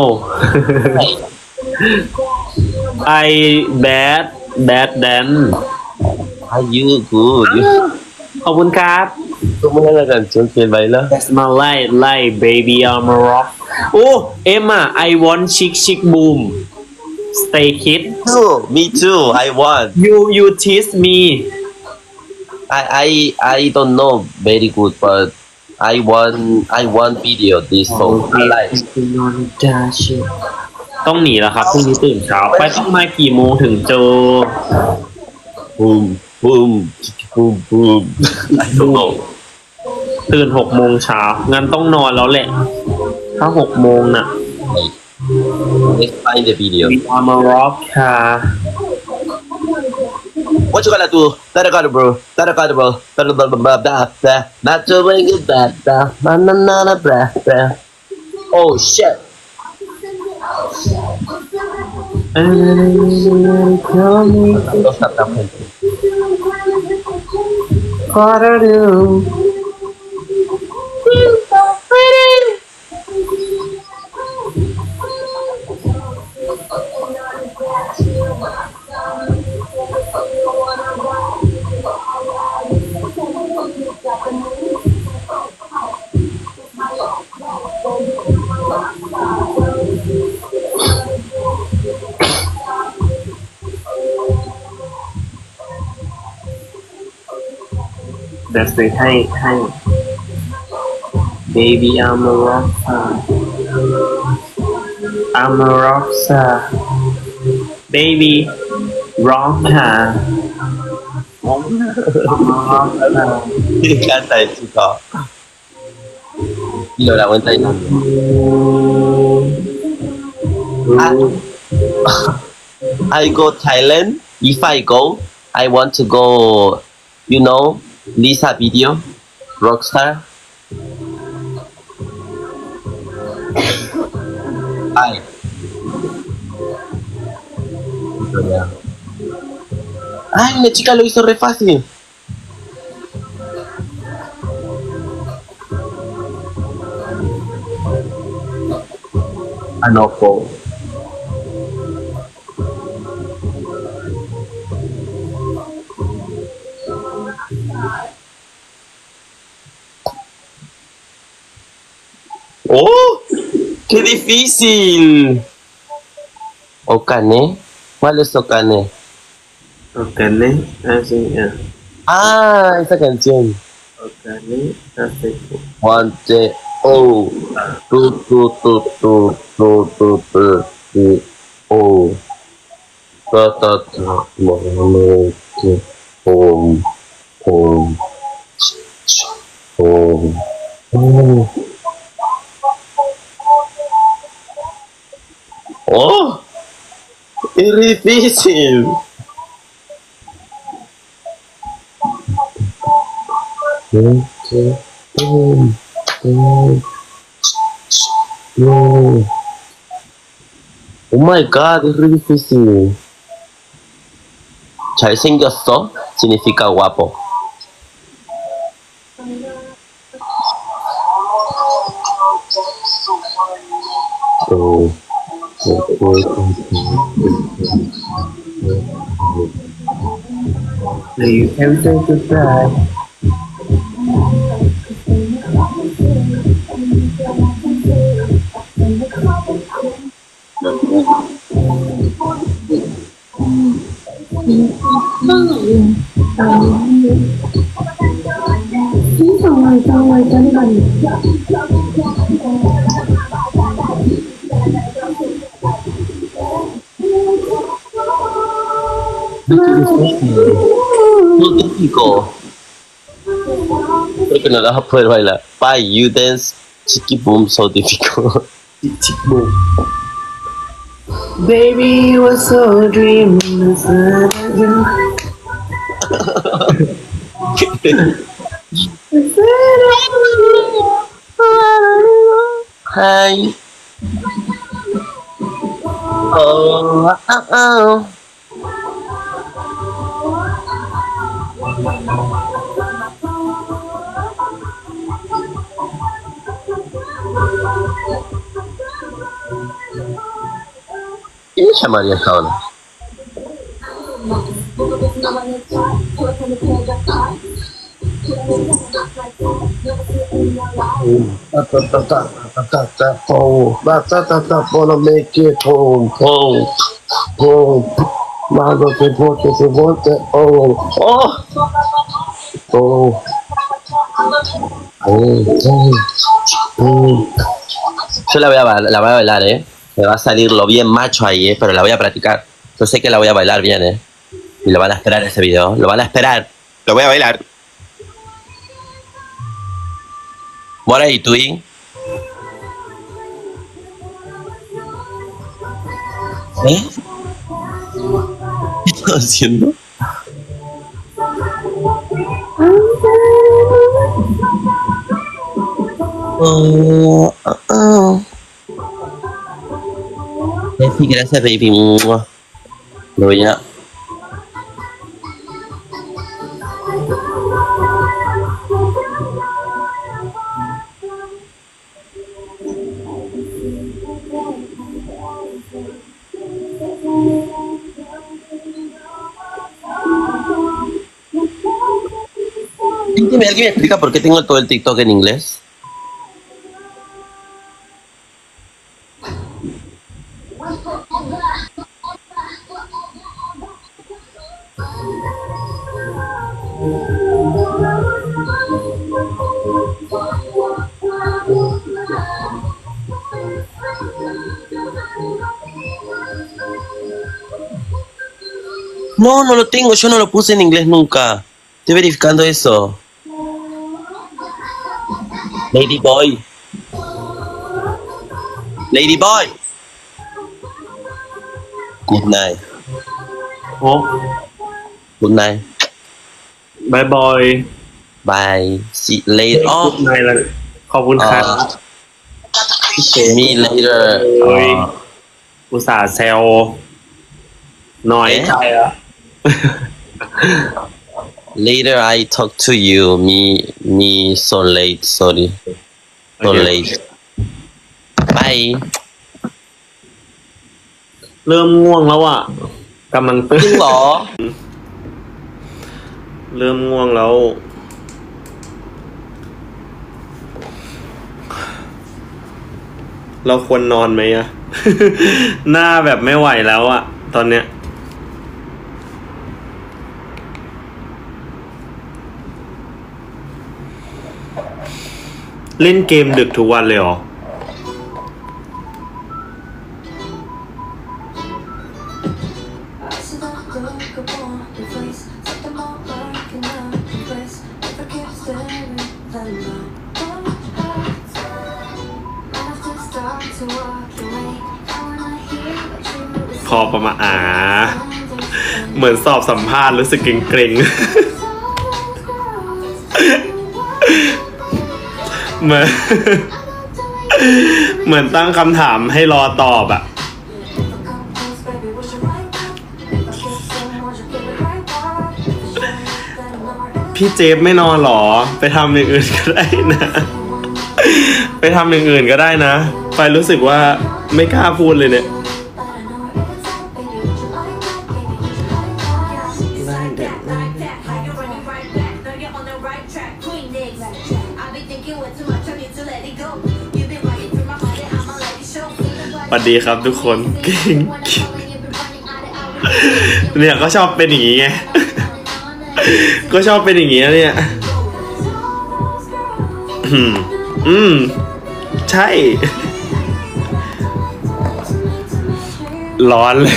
I bad bad dan Are you good ขอบคุณครับ Tumalagan champion baila That's my light light baby I'm a rock โอ้ Emma I want chick chick boom Stay Kid too Me too I want you you tease me I I I don't know very good but I want I want video this song I like ต้องหนีแล้วครับพรุ่งนี้ตื่นเช้าไปต้องมากี่โมงถึงเจอ boom boom boom boom I don't know ตื่นหกโมงเช้างั้นต้องนอนแล้วแหละ ถ้าหกโมงน่ะ Let's find the video I'm a rock ค่ะ What you gonna do? Let it go, bro. Let it go, bro. Let it go, bro. Blah, blah. Not to make it bad, blah. Na na na na, blah, blah. Oh shit. Don't stop that one. What to do? That's the hey hey baby I'm a rock star I'm a rock star baby rock star I'm a rock star Canta el chico. Y lo la cuenta y no. I go Thailand. If I go, I want to go. You know, Lisa video, Rockstar. Ay. Ay, una chica lo hizo re fácil. Anopo. ¡Oh! ¡Qué difícil! Okane. ¿Cuál es Okane? Okane así ya Ah, esa canción. Okane así One, two, oh. Tu, tu, tu, tu, tu, tu, tu, tu, oh. Ta, ta, ta, mo, mo, tu, om, om, ch, ch, om, oh. ¡Oh! ¡Es difícil! Oh my god, es re difícil. 잘생겼어 significa guapo. Oh. Do you can say goodbye? Muy típico. Creo que no la vas a poder bailar. Bye, you dance chicky boom so difficult. Chicky boom. Baby, you were so dreaming. Hi. oh, oh, oh. ¿Quién me llamaría esta hora? Wanna make it home, home, home. Mano, te volte, te volte, oh, oh, oh. Yo la voy, a, la voy a bailar, eh. Me va a salir lo bien macho ahí, eh, pero la voy a practicar. Yo sé que la voy a bailar bien, eh. Y lo van a esperar ese video. Lo van a esperar. Lo voy a bailar. What are you doing? ¿Eh? ¿Qué estás haciendo? Oh, oh, oh. Sí, gracias, baby. Lo voy a... ¿Alguien me explica por qué tengo todo el TikTok en inglés? No, no lo tengo, yo no lo puse en inglés nunca. Estoy verificando eso. Lady Boy. Lady Boy. Good night. โอ้ Good night. บายบาย Bye. See you later. ขอบคุณแล้วขอบคุณครับ See me later. เฮ้ยอุตส่าห์แซวน้อยใจอะ Later I talk to you. Me, me so late. Sorry. So late. Bye. เริ่มง่วงแล้วอ่ะกำลังตื่นจริงเหรอเริ่มง่วงแล้ว เราควรนอนไหมอะ หน้าแบบไม่ไหวแล้วอะตอนเนี้ยเล่นเกมดึกทุกวันเลยเหรอ พอประมาณอ่าเหมือนสอบสัมภาษณ์รู้สึกเกร็งๆ เหมือน เหมือนตั้งคำถามให้รอตอบอะพี่เจฟไม่นอนหรอไปทำอย่างอื่นก็ได้นะ ไปทำอย่างอื่นก็ได้นะไปรู้สึกว่าไม่กล้าพูดเลยเนี่ยสวัสดีครับทุกคนเก่งเนี่ยก็ชอบเป็นอย่างนี้ไง ก็ชอบเป็นอย่างนี้เนี่ยอืมใช่ร้อนเลย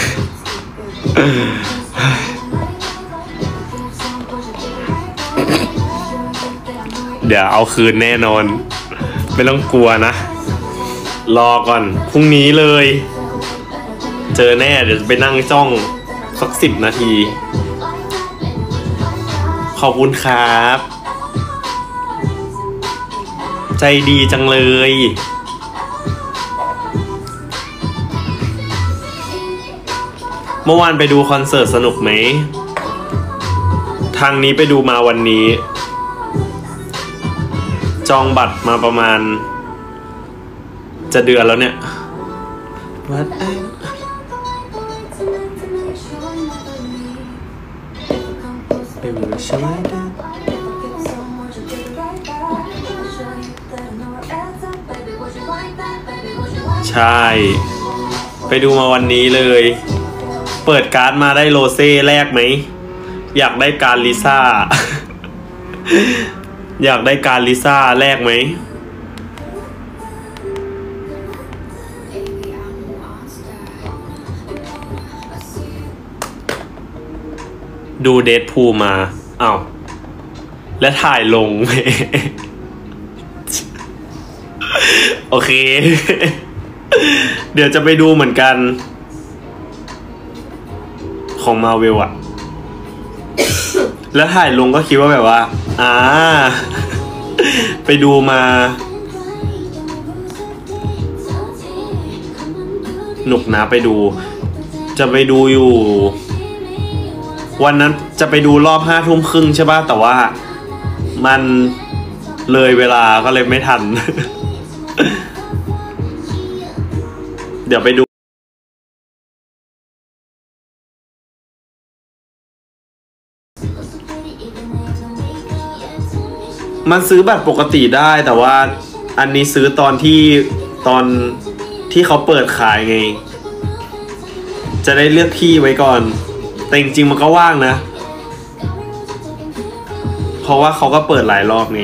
เดี๋ยวเอาคืนแน่นอนไม่ต้องกลัวนะรอก่อนพรุ่งนี้เลยเจอแน่เดี๋ยวไปนั่งจ้องสักสิบนาทีขอบคุณครับใจดีจังเลยเมื่อวานไปดูคอนเสิร์ตสนุกไหมทางนี้ไปดูมาวันนี้จองบัตรมาประมาณจะเดือนแล้วเนี่ยใช่ไปดูมาวันนี้เลยเปิดการ์ดมาได้โรเซ่แรกไหมอยากได้การลิซ่า อยากได้การลิซ่าแรกไหมดูเดดพูลมาอ้าวและถ่ายลง โอเค เดี๋ยวจะไปดูเหมือนกันของมาเวลอะ แล้วถ่ายลงก็คิดว่าแบบว่าอ่า ไปดูมาหนุกนะไปดูจะไปดูอยู่วันนั้นจะไปดูรอบห้าทุ่มครึ่งใช่ป่ะแต่ว่ามันเลยเวลาก็เลยไม่ทัน เดี๋ยวไปดูมันซื้อบัตรปกติได้แต่ว่าอันนี้ซื้อตอนที่ตอนที่เขาเปิดขายไงจะได้เลือกที่ไว้ก่อนแต่จริงๆมันก็ว่างนะเพราะว่าเขาก็เปิดหลายรอบไง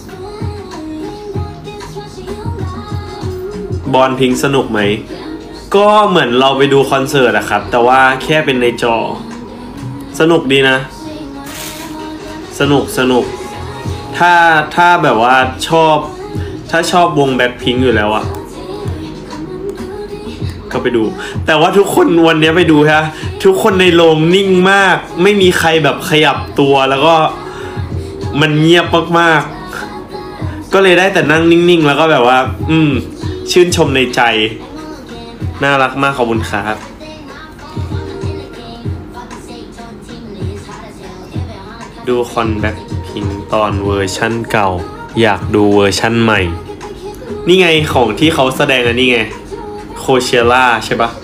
บอลพิงสนุกไหมก็เหมือนเราไปดูคอนเสิร์ตอะครับแต่ว่าแค่เป็นในจอสนุกดีนะสนุกสนุกถ้าถ้าแบบว่าชอบถ้าชอบวงแบ็คพิงค์อยู่แล้วอะก็ไปดูแต่ว่าทุกคนวันนี้ไปดูฮะทุกคนในโรงนิ่งมากไม่มีใครแบบขยับตัวแล้วก็มันเงียบมากๆก็เลยได้แต่นั่งนิ่งๆแล้วก็แบบว่าอืมชื่นชมในใจน่ารักมากขอบคุณครับดูคอนแบ็คพิงค์ตอนเวอร์ชั่นเก่าอยากดูเวอร์ชั่นใหม่นี่ไงของที่เขาแสดงอันนี้ไงโคเชล่าใช่ปะ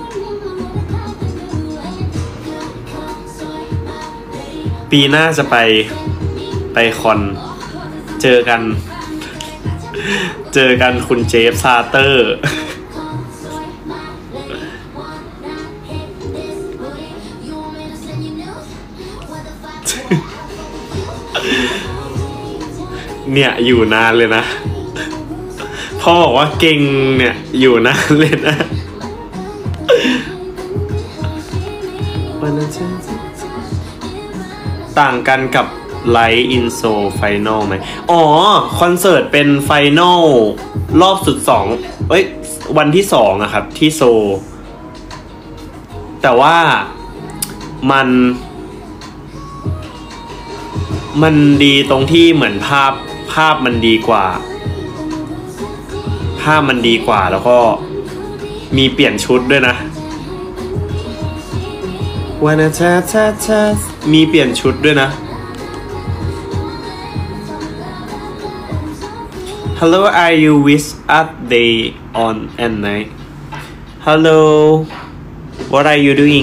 ปีหน้าจะไปไปคอนเจอกันเจอกันคุณเจฟซาเตอร์เนี่ยอยู่นานเลยนะพ่อบอกว่าเก่งเนี่ยอยู่นานเลยนะต่างกันกับไลท์อินโซไฟนอลไหมอ๋อคอนเสิร์ตเป็นไฟนอลรอบสุดสองเอ้ยวันที่สองอะครับที่โซแต่ว่ามันมันดีตรงที่เหมือนภาพภาพมันดีกว่าภาพมันดีกว่าแล้วก็มีเปลี่ยนชุดด้วยนะวันนะชาชาชามีเปลี่ยนชุดด้วยนะ Hello are you with us day on and night Hello what are you doing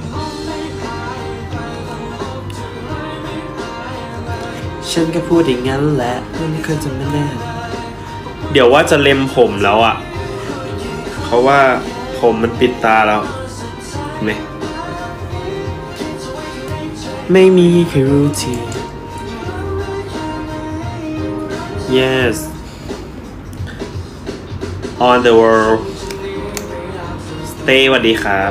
ฉันก็พูดอย่างนั้นแหละไม่เคยจำไม่แน่เดี๋ยวว่าจะเล็มผมแล้วอ่ะเพราะว่าผมมันปิดตาแล้วไหมไม่มีใครรู้ที Yes on the world stay สวัสดีครับ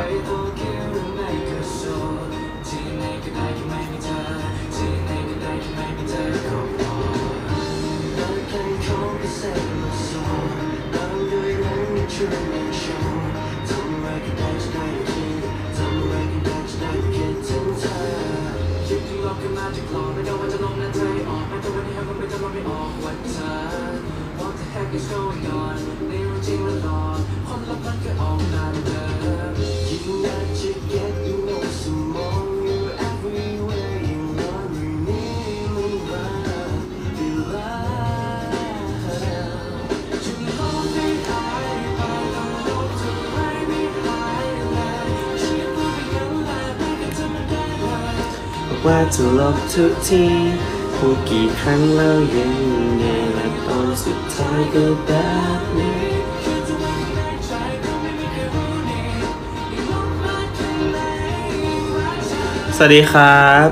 ว่าจะลบทุกทีพูดกี่ครั้งแล้วยังไงและตอนสุดท้ายก็แบบนี้สวัสดีครับ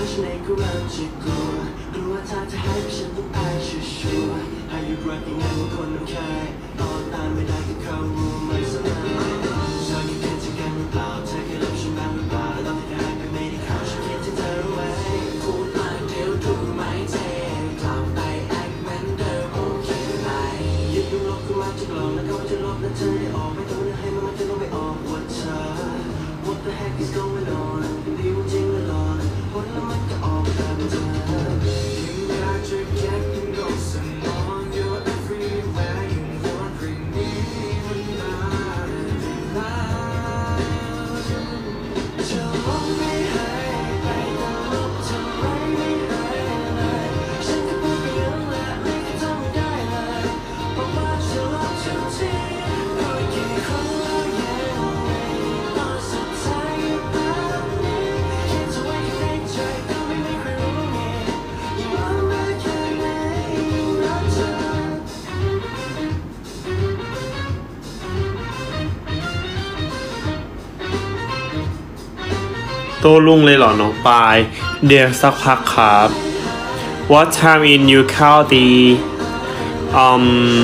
โตลุงเลยเหรอน้องปายเดี๋ยวสักพักครับ What time in you county um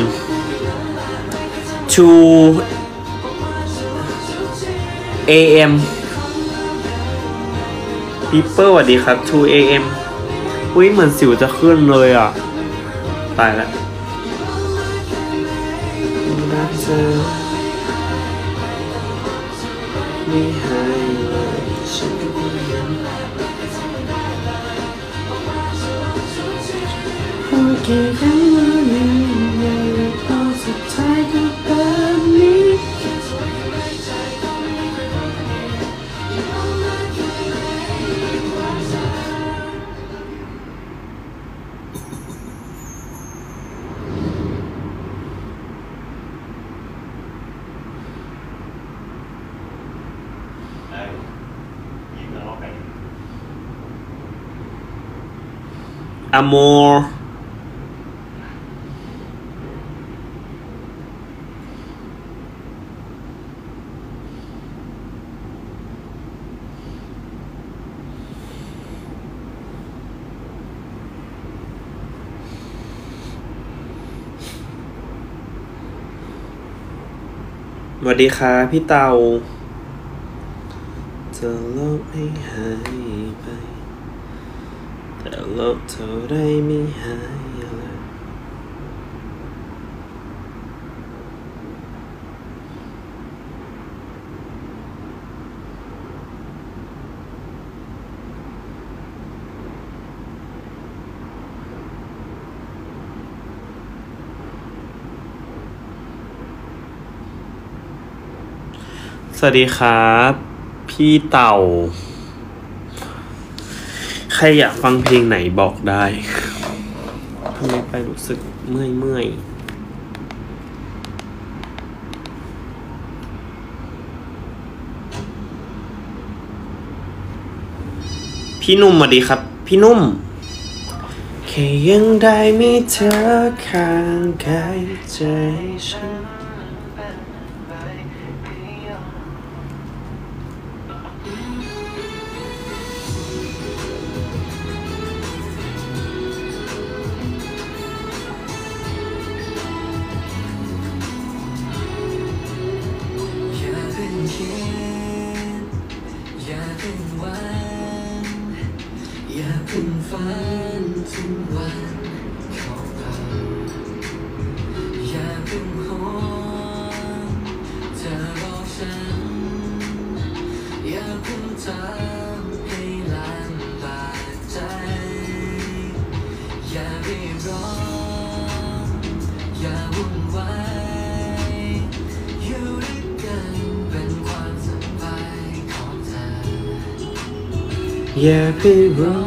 two a m people สวัสดีครับ two a m อุ้ยเหมือนสิวจะขึ้นเลยอ่ะตายแล้วน่าเจอไม่หายเลยฉันก็ไม่ยังพูดแค่ครั้งว่ายังไงตอนสุดท้ายก็แบบนี้Amor สวัสดีค่ะพี่เตาจะลบให้หายไปแต่ลบเท่าไรไม่หายเลยสวัสดีครับพี่เต่าใครอยากฟังเพลงไหนบอกได้ทำไมไปรู้สึกเมื่อยเมื่อยพี่นุ่มสวัสดีครับพี่นุ่มแค่ยังได้มีเธอข้างกายใจฉันอย่าไปรอ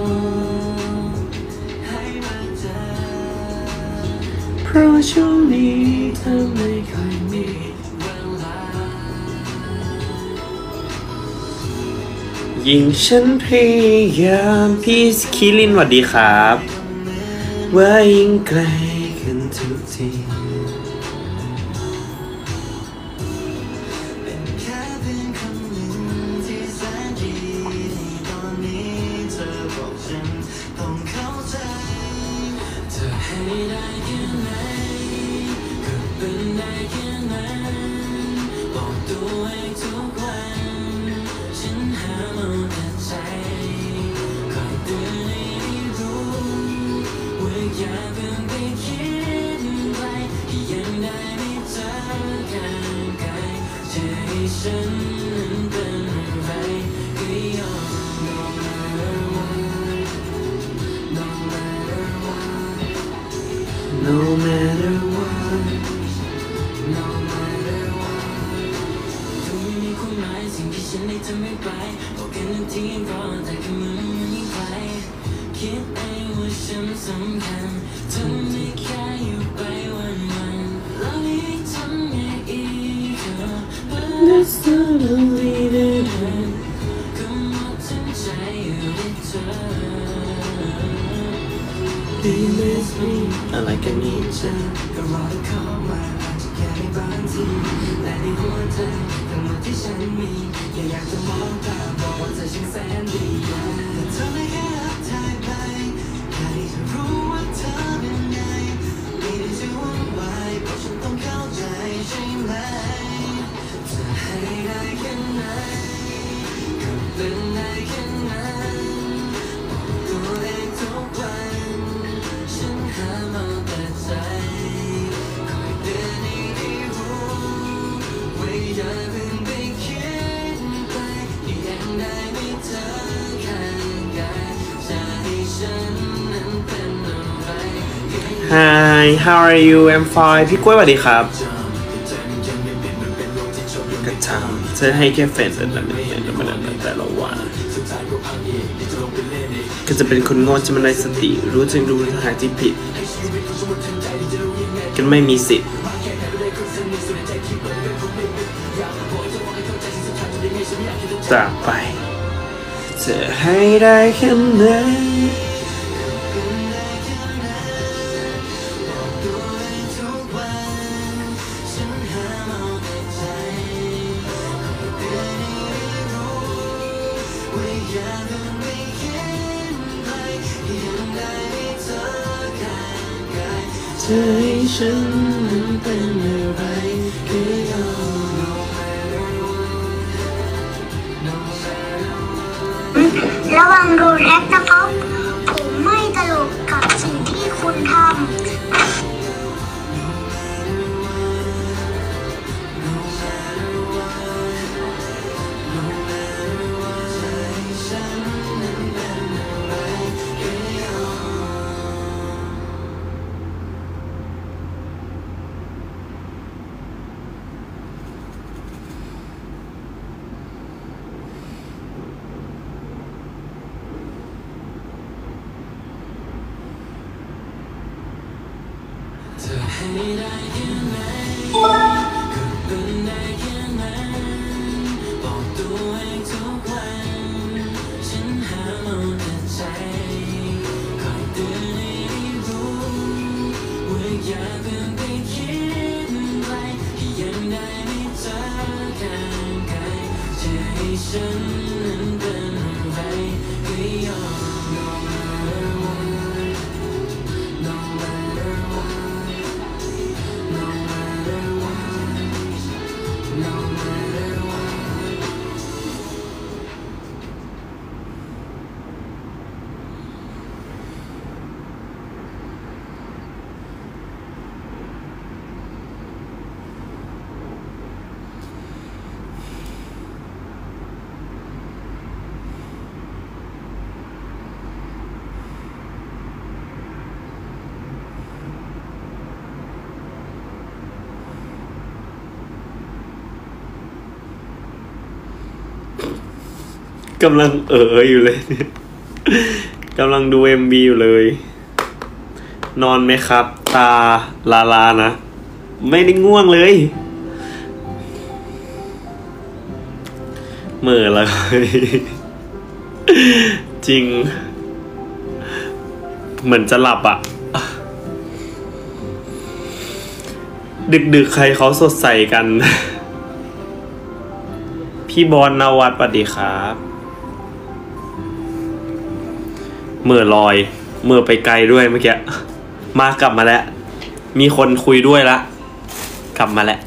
เพราะช่วงนี้เธอไม่ค่อยมีเวลายิ่งฉันพยายามพี่คิรินสวัสดีครับว่ายิ่งไกลขึ้นทุกทีNo matter what ดูไม่มีความหมายสิ่งที่ฉันได้ทำไม่ไปบอกกันนาทีรอแต่คำมือมันยิ่งไกลคิดเองว่าฉันสำคัญทำให้แค่อยู่ไปวันวันแล้วให้ทำไงอีกก็ That's not only thatก็หมดทั้งใจอยู่ที่เธออะไรกันนี่จ้ะก็รอให้เข้ามาอาจจะแค่ในบางทีแต่ในหัวใจทั้งหมดที่ฉันมีแค่อยากจะมองตาบอกว่าเธอช่างแสนดีแต่เธอไม่แค่รับทายไปแค่ที่จะรู้ว่าเธอเป็นไงไม่ได้จะวุ่นวายเพราะฉันต้องเข้าใจใช่ไหมจะให้ได้แค่ไหนก็เป็นได้แค่นั้นบอกตัวเองทุกวันหามาแต่ใจคอยเตือนให้ได้รู้ว่าอย่าเพิ่งไปคิดไปยังได้ไม่เธอข้างกายจะให้ฉันนั้นเป็นอะไร Hi how are you I'm fine พี่กล้วยสวัสดีครับกระทำเธอให้แค่แฟนแต่ละแต่ละวันก็จะเป็นคนโง่จะไม่ได้สติรู้จึงรู้ทางที่ผิดกันไม่มีสิทธิ์จากไปจะให้ได้แค่ไหนจะให้ฉันนั้นเป็นอะไรก็ยอมระวังโดนแฮกนะครับผมไม่ตลกกับสิ่งที่คุณทำกำลังเอออยู่เลยกำลังดู เอ็ม วี อยู่เลยนอนไหมครับตาลาลานะไม่ได้ง่วงเลยเหม่อเลยจริงเหมือนจะหลับอ่ะดึกๆใครเขาสดใสกันพี่บอลนวัดสวัสดีครับเมื่อลอยเมื่อไปไกลด้วยเมื่อกี้มากลับมาแล้วมีคนคุยด้วยละกลับมาแล้ว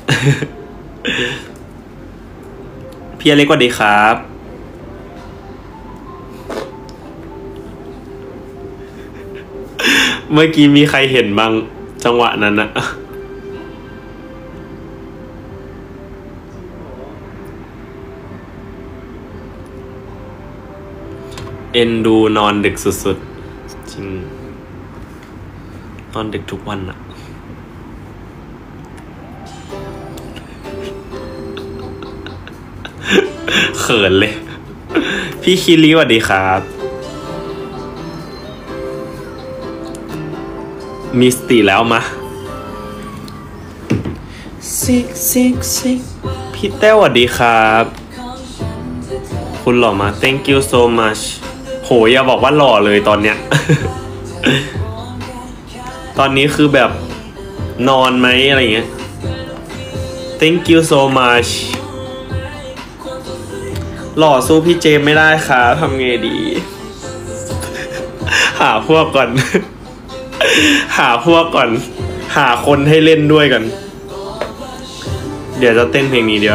พี่อเล็กสวัสดีครับเมื่อกี้มีใครเห็นบ้างจังหวะนั้นนะเอ็นดูนอนดึกสุดๆจริงนอนดึกทุกวันอะเขินเลยพี่คิริสวัสดีครับมีสติแล้วมะซิกซิกซิกพี่เต้สวัสดีครับคุณหล่อมา thank you so much โหอย่าบอกว่าหล่อเลยตอนเนี้ย ตอนนี้คือแบบนอนไหมอะไรเงี้ย thank you so much หล่อสู้พี่เจมไม่ได้ครับทำไงดี หาพวกก่อน หาพวกก่อนหาคนให้เล่นด้วยกันเดี๋ยวจะเต้นเพลงนี้เดียว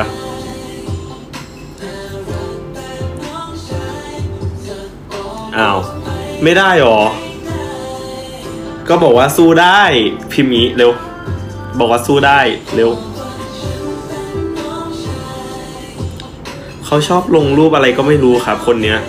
อ้าวไม่ได้หรอก็บอกว่าสู้ได้พิมพ์นี้เร็วบอกว่าสู้ได้เร็วเขาชอบลงรูปอะไรก็ไม่รู้ครับคนเนี้ย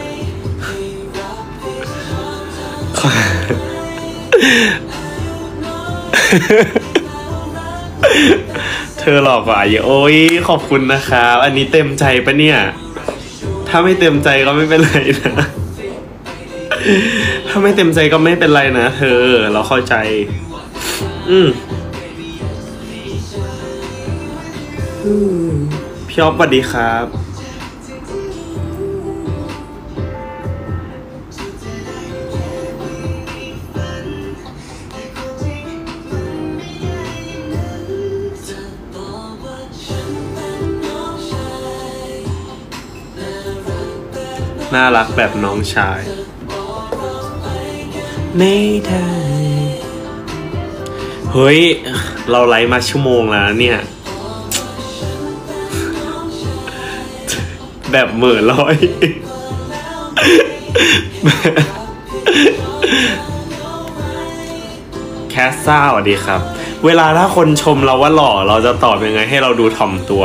เธอหลอกกว่าเยอะโอ้ยขอบคุณนะครับอันนี้เต็มใจปะเนี่ยถ้าไม่เต็มใจก็ไม่เป็นไรนะถ้าไม่เต็มใจก็ไม่เป็นไรนะเธอเราเข้าใจอืมพี่อ๊อฟสวัสดีครับน่ารักแบบน้องชายไม่ได้เฮ้ยเราไลฟ์มาชั่วโมงแล้วเนี่ย แบบเหม่อลอย แคสซ่าสวัสดีครับเวลาถ้าคนชมเราว่าหล่อเราจะตอบยังไงให้เราดูถ่อมตัว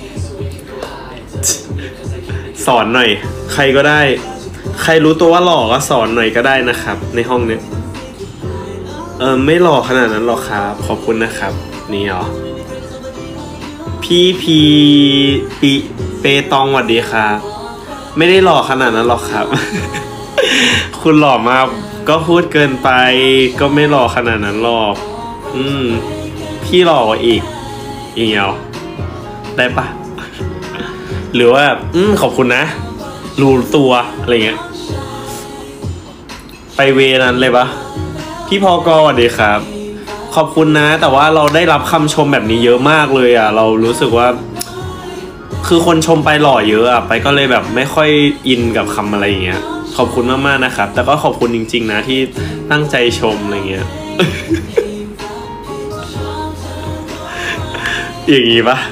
สอนหน่อยใครก็ได้ใครรู้ตัวว่าหล่อก็สอนหน่อยก็ได้นะครับในห้องเนี้ยเออไม่หล่อขนาดนั้นหรอกครับขอบคุณนะครับนี่เหรอพี่พีปีเปตองสวัสดีครับไม่ได้หล่อขนาดนั้นหรอกครับ คุณหล่อมากก็พูดเกินไปก็ไม่หล่อขนาดนั้นหรอกอืมพี่หล่อกว่าอีกอีกเหรอได้ปะหรือว่าอืมขอบคุณนะรู้ตัวอะไรเงี้ยไปเวนั้นเลยปะพี่พอกสวัสดีครับขอบคุณนะแต่ว่าเราได้รับคำชมแบบนี้เยอะมากเลยอ่ะเรารู้สึกว่าคือคนชมไปหล่อเยอะอ่ะไปก็เลยแบบไม่ค่อยอินกับคำอะไรอย่างเงี้ยขอบคุณมากๆนะครับแต่ก็ขอบคุณจริงๆนะที่ตั้งใจชมอะไรเงี้ย อย่างงี้ปะ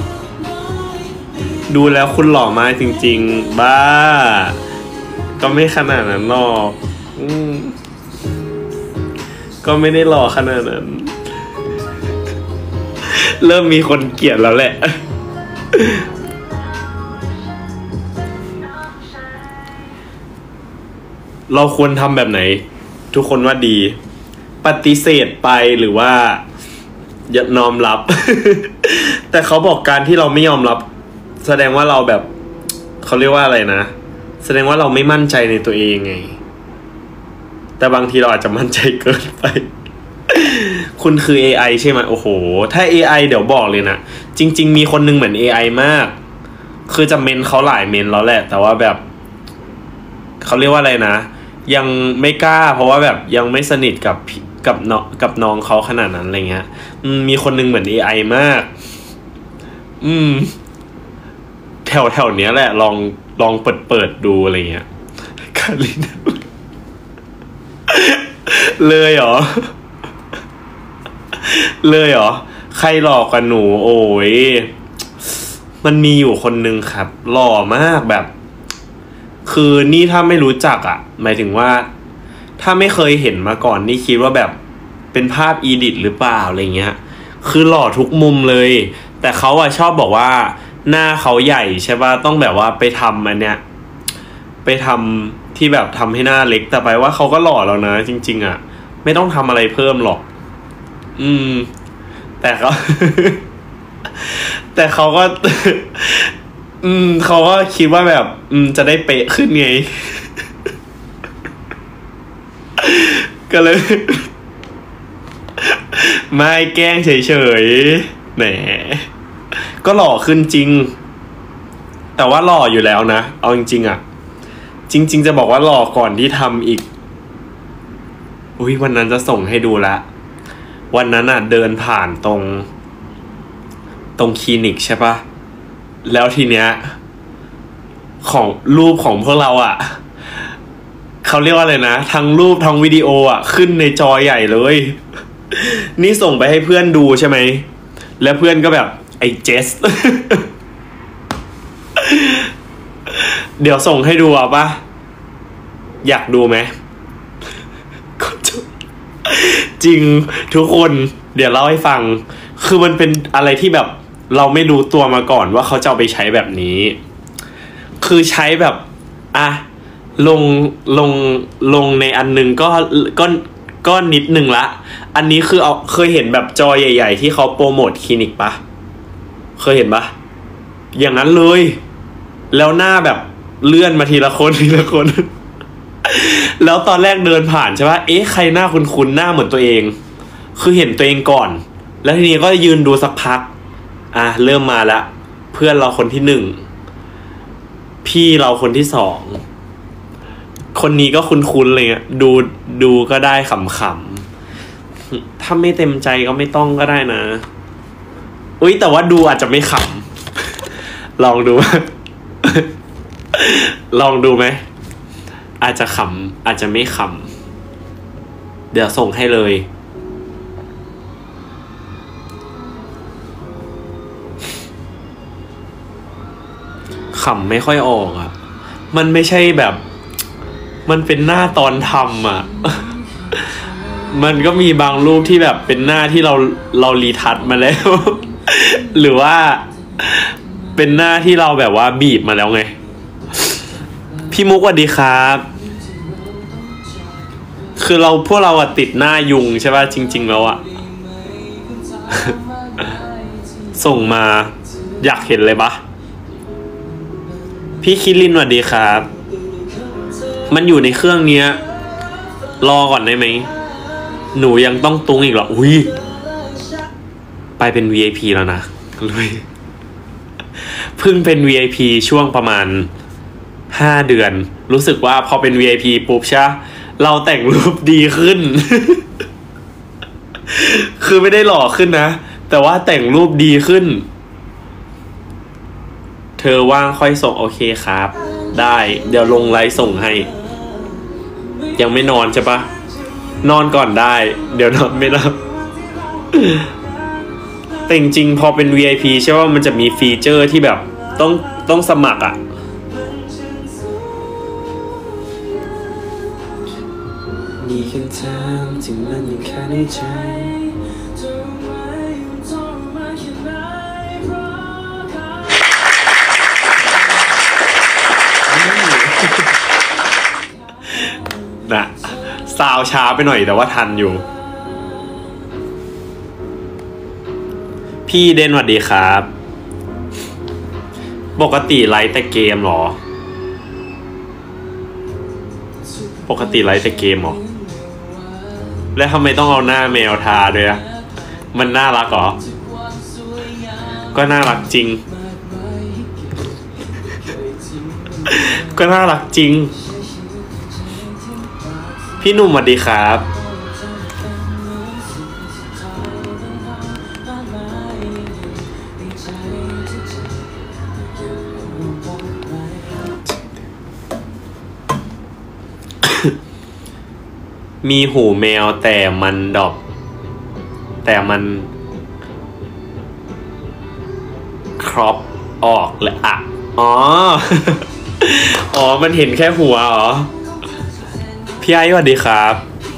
ดูแล้วคุณหล่อมากจริงๆบ้าก็ไม่ขนาดนั้นหรอกอืมก็ไม่ได้หล่อขนาดนั้น เริ่มมีคนเกลียดแล้วแหละ เราควรทำแบบไหนทุกคนว่าดีปฏิเสธไปหรือว่าอย่ายอมรับ แต่เขาบอกการที่เราไม่ยอมรับแสดงว่าเราแบบเขาเรียกว่าอะไรนะแสดงว่าเราไม่มั่นใจในตัวเองไงแต่บางทีเราอาจจะมั่นใจเกินไป คุณคือ เอ ไอ ใช่ไหมโอ้โหถ้า เอ ไอ เดี๋ยวบอกเลยนะจริงๆมีคนนึงเหมือน เอ ไอ มากคือจะเมนเขาหลายเมนแล้วแหละแต่ว่าแบบเขาเรียกว่าอะไรนะยังไม่กล้าเพราะว่าแบบยังไม่สนิทกับกับน้องกับน้องเขาขนาดนั้นอะไรเงี้ยมีคนนึงเหมือน เอ ไอ มากอืมแถวแถวเนี้ยแหละลองลองเปิดเปิดดูอะไรเงี้ยคารินาเลยเหรอเลยเหรอใครหลอกกันหนูโอ้ยมันมีอยู่คนนึงครับหล่อมากแบบคือนี่ถ้าไม่รู้จักอ่ะหมายถึงว่าถ้าไม่เคยเห็นมาก่อนนี่คิดว่าแบบเป็นภาพอีดิทหรือเปล่าอะไรเงี้ยคือหล่อทุกมุมเลยแต่เขาอ่ะชอบบอกว่าหน้าเขาใหญ่ใช่ป่ะต้องแบบว่าไปทำอันเนี้ยไปทำที่แบบทำให้หน้าเล็กแต่ไปว่าเขาก็หล่อแล้วนะจริงๆอ่ะไม่ต้องทำอะไรเพิ่มหรอกอืมแต่เขา แต่เขาก็ อืมเขาก็คิดว่าแบบ อืมจะได้เป๊ะขึ้นไง ก็เลย ไม่แกล้งเฉยๆแหมก็หล่อขึ้นจริงแต่ว่าหล่ออยู่แล้วนะเอาจริงๆอ่ะจริงๆจะบอกว่าหล่อก่อนที่ทำอีกอุ้ยวันนั้นจะส่งให้ดูละวันนั้นอ่ะเดินผ่านตรงตรงคลินิกใช่ปะแล้วทีเนี้ยของรูปของพวกเราอ่ะเขาเรียกว่าอะไรนะทั้งรูปทั้งวิดีโออ่ะขึ้นในจอใหญ่เลย นี่ส่งไปให้เพื่อนดูใช่ไหมแล้วเพื่อนก็แบบไอ้เจส เดี๋ยวส่งให้ดูอ่ะปะอยากดูไหม จริงทุกคนเดี๋ยวเล่าให้ฟังคือมันเป็นอะไรที่แบบเราไม่รู้ตัวมาก่อนว่าเขาจะเอาไปใช้แบบนี้คือใช้แบบอ่ะลงลงลงในอันนึงก็ก็ก็นิดนึงละอันนี้คือเอาเคยเห็นแบบจอใหญ่ๆที่เขาโปรโมทคลินิกปะเคยเห็นปะอย่างนั้นเลยแล้วหน้าแบบเลื่อนมาทีละคนทีละคน แล้วตอนแรกเดินผ่านใช่ปะเอ๊ะใครหน้าคุ้นๆหน้าเหมือนตัวเองคือเห็นตัวเองก่อนแล้วทีนี้ก็ยืนดูสักพักอ่ะเริ่มมาละเพื่อนเราคนที่หนึ่งพี่เราคนที่สองคนนี้ก็คุ้นๆเลยอ่ะดูดูก็ได้ขำๆถ้าไม่เต็มใจก็ไม่ต้องก็ได้นะอุ้ยแต่ว่าดูอาจจะไม่ขำ ลองดู ลองดูไหมอาจจะขำอาจจะไม่ขำเดี๋ยวส่งให้เลยขำไม่ค่อยออกอ่ะมันไม่ใช่แบบมันเป็นหน้าตอนทำอ่ะ มันก็มีบางรูปที่แบบเป็นหน้าที่เราเรารีทัชมาแล้ว หรือว่าเป็นหน้าที่เราแบบว่าบีบมาแล้วไงพี่มุกสวัสดีครับคือเราพวกเราอะติดหน้ายุงใช่ป่ะจริงๆแล้วอะ ส่งมาอยากเห็นเลยปะพี่คิรินสวัสดีครับมันอยู่ในเครื่องเนี้ยรอก่อนได้ไหมหนูยังต้องตุ้งอีกเหรออุ้ยไปเป็น วี ไอ พี แล้วนะเลยเพิ่งเป็น วี ไอ พี ช่วงประมาณห้าเดือนรู้สึกว่าพอเป็น วี ไอ พี ปุ๊บใช่เราแต่งรูปดีขึ้น คือไม่ได้หล่อขึ้นนะแต่ว่าแต่งรูปดีขึ้นเธอว่างค่อยส่งโอเคครับได้เดี๋ยวลงไลฟ์ส่งให้ยังไม่นอนใช่ปะนอนก่อนได้เดี๋ยวนอนไม่หลับ แต่จริงๆพอเป็น วี ไอ พี ใช่ว่ามันจะมีฟีเจอร์ที่แบบต้องต้องสมัครอ่ะมีแค่เธอที่มันยังแค่ในใจนะซาวช้าไปหน่อยแต่ว่าทันอยู่พี่เดนสวัสดีครับปกติไลฟ์แต่เกมหรอปกติไลฟ์แต่เกมหรอแล้วทำไมต้องเอาหน้าแมวทาด้วยอะมันน่ารักหรอก็น่ารักจริง ก็น่ารักจริงพี่หนุ่มสวัสดีครับมีหูแมวแต่มันดอกแต่มันครอปออกเลยอ่ะอ๋อ อ๋อมันเห็นแค่หัวเหรอพี่ไอ้สวัสดีครับ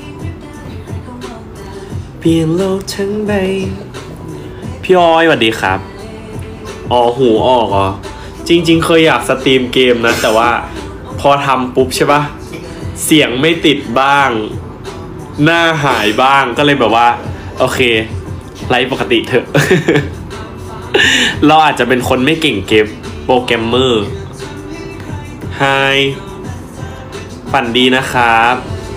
เปลี่ยนโลกทั้งใบพี่อ้อยสวัสดีครับอ๋อหูออกเหรอจริงๆเคยอยากสตรีมเกมนะแต่ว่าพอทำปุ๊บใช่ปะเสียงไม่ติดบ้างหน้าหายบ้างก็เลยแบบว่าโอเคไลฟ์ปกติเถอะ เราอาจจะเป็นคนไม่เก่งเกมโปรแกรมเมอร์ไฮฝันดีนะครับ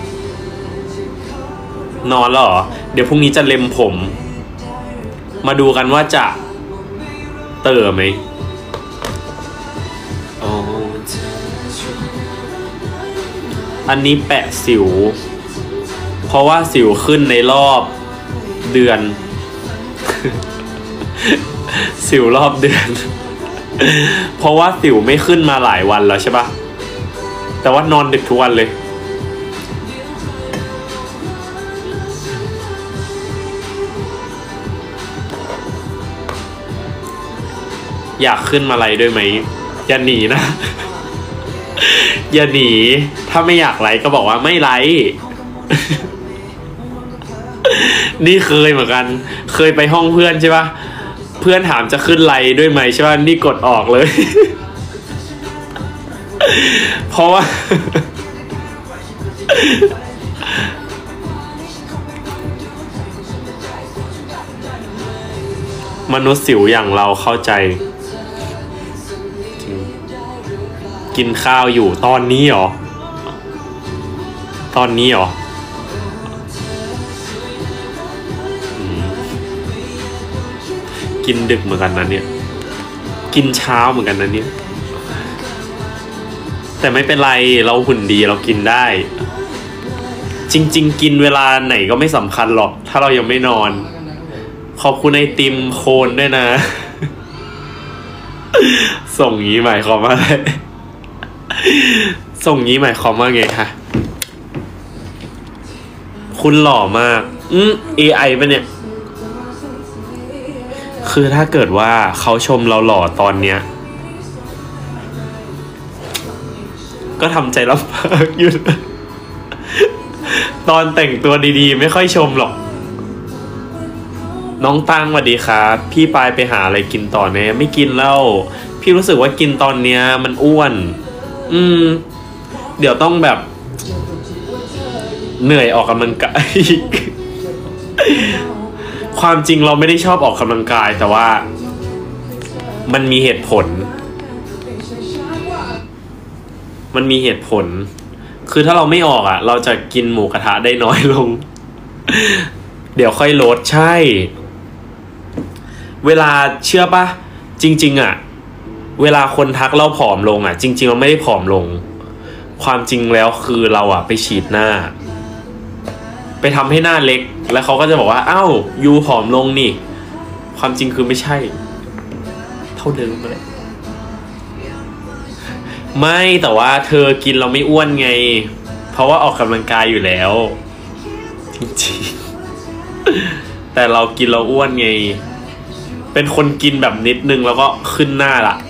นอนแล้วเหรอเดี๋ยวพรุ่งนี้จะเล็มผมมาดูกันว่าจะเติมไหมอ๋ออันนี้แปะสิวเพราะว่าสิวขึ้นในรอบเดือน สิวรอบเดือน เพราะว่าสิวไม่ขึ้นมาหลายวันแล้วใช่ปะแต่ว่านอนดึกทุกวันเลยอยากขึ้นมาไลฟ์ด้วยไหมอย่าหนีนะ อย่าหนีถ้าไม่อยากไลฟ์ก็บอกว่าไม่ไลฟ์ นี่เคยเหมือนกันเคยไปห้องเพื่อนใช่ปะเพื่อนถามจะขึ้นไลฟ์ด้วยไหมใช่ปะนี่กดออกเลย เพราะว่า มนุษย์สิวอย่างเราเข้าใจกินข้าวอยู่ตอนนี้เหรอตอนนี้เหรอกินดึกเหมือนกันนะเนี่ยกินเช้าเหมือนกันนะเนี่ยแต่ไม่เป็นไรเราหุ่นดีเรากินได้จริงๆกินเวลาไหนก็ไม่สำคัญหรอกถ้าเรายังไม่นอนขอบคุณไอติมโคนด้วยนะ ส่งงี้หมายความว่าอะไร ส่งงี้หมายความว่าไงคะคุณหล่อมากอืม เอ ไอ ป่ะเนี่ยคือถ้าเกิดว่าเขาชมเราหล่อตอนเนี้ยก็ทำใจลำบากอยู่ ตอนแต่งตัวดีๆไม่ค่อยชมหรอกน้องตังสวัสดีครับพี่ปายไปหาอะไรกินต่อแน่ไม่กินแล้วพี่รู้สึกว่ากินตอนเนี้ยมันอ้วนอืมเดี๋ยวต้องแบบเหนื่อยออกกำลังกาย ความจริงเราไม่ได้ชอบออกกำลังกายแต่ว่ามันมีเหตุผลมันมีเหตุผลคือถ้าเราไม่ออกอ่ะเราจะกินหมูกระทะได้น้อยลง เดี๋ยวค่อยลดใช่เวลาเชื่อปะจริงๆอ่ะเวลาคนทักเราผอมลงอ่ะจริงๆเราไม่ได้ผอมลงความจริงแล้วคือเราอ่ะไปฉีดหน้าไปทำให้หน้าเล็กแล้วเขาก็จะบอกว่าอ้าวยูผอมลงนี่ความจริงคือไม่ใช่เท่าเดิมเลยไม่แต่ว่าเธอกินเราไม่อ้วนไงเพราะว่าออกกำลังกายอยู่แล้วจริงๆแต่เรากินเราอ้วนไงเป็นคนกินแบบนิดนึงแล้วก็ขึ้นหน้าละ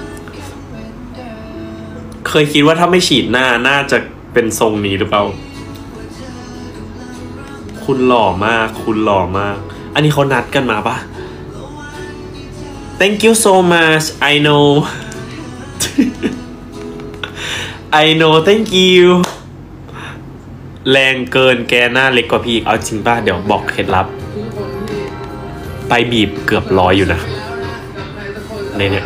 เคยคิดว่าถ้าไม่ฉีดหน้าน่าจะเป็นทรงนี้หรือเปล่าคุณหล่อมากคุณหล่อมากอันนี้เขานัดกันมาปะ Thank you so much I know I know thank you แรงเกินแกหน้าเล็กกว่าพี่เอาจริงป่ะเดี๋ยวบอกเคล็ดลับไปบีบเกือบร้อยอยู่นะในเนี่ย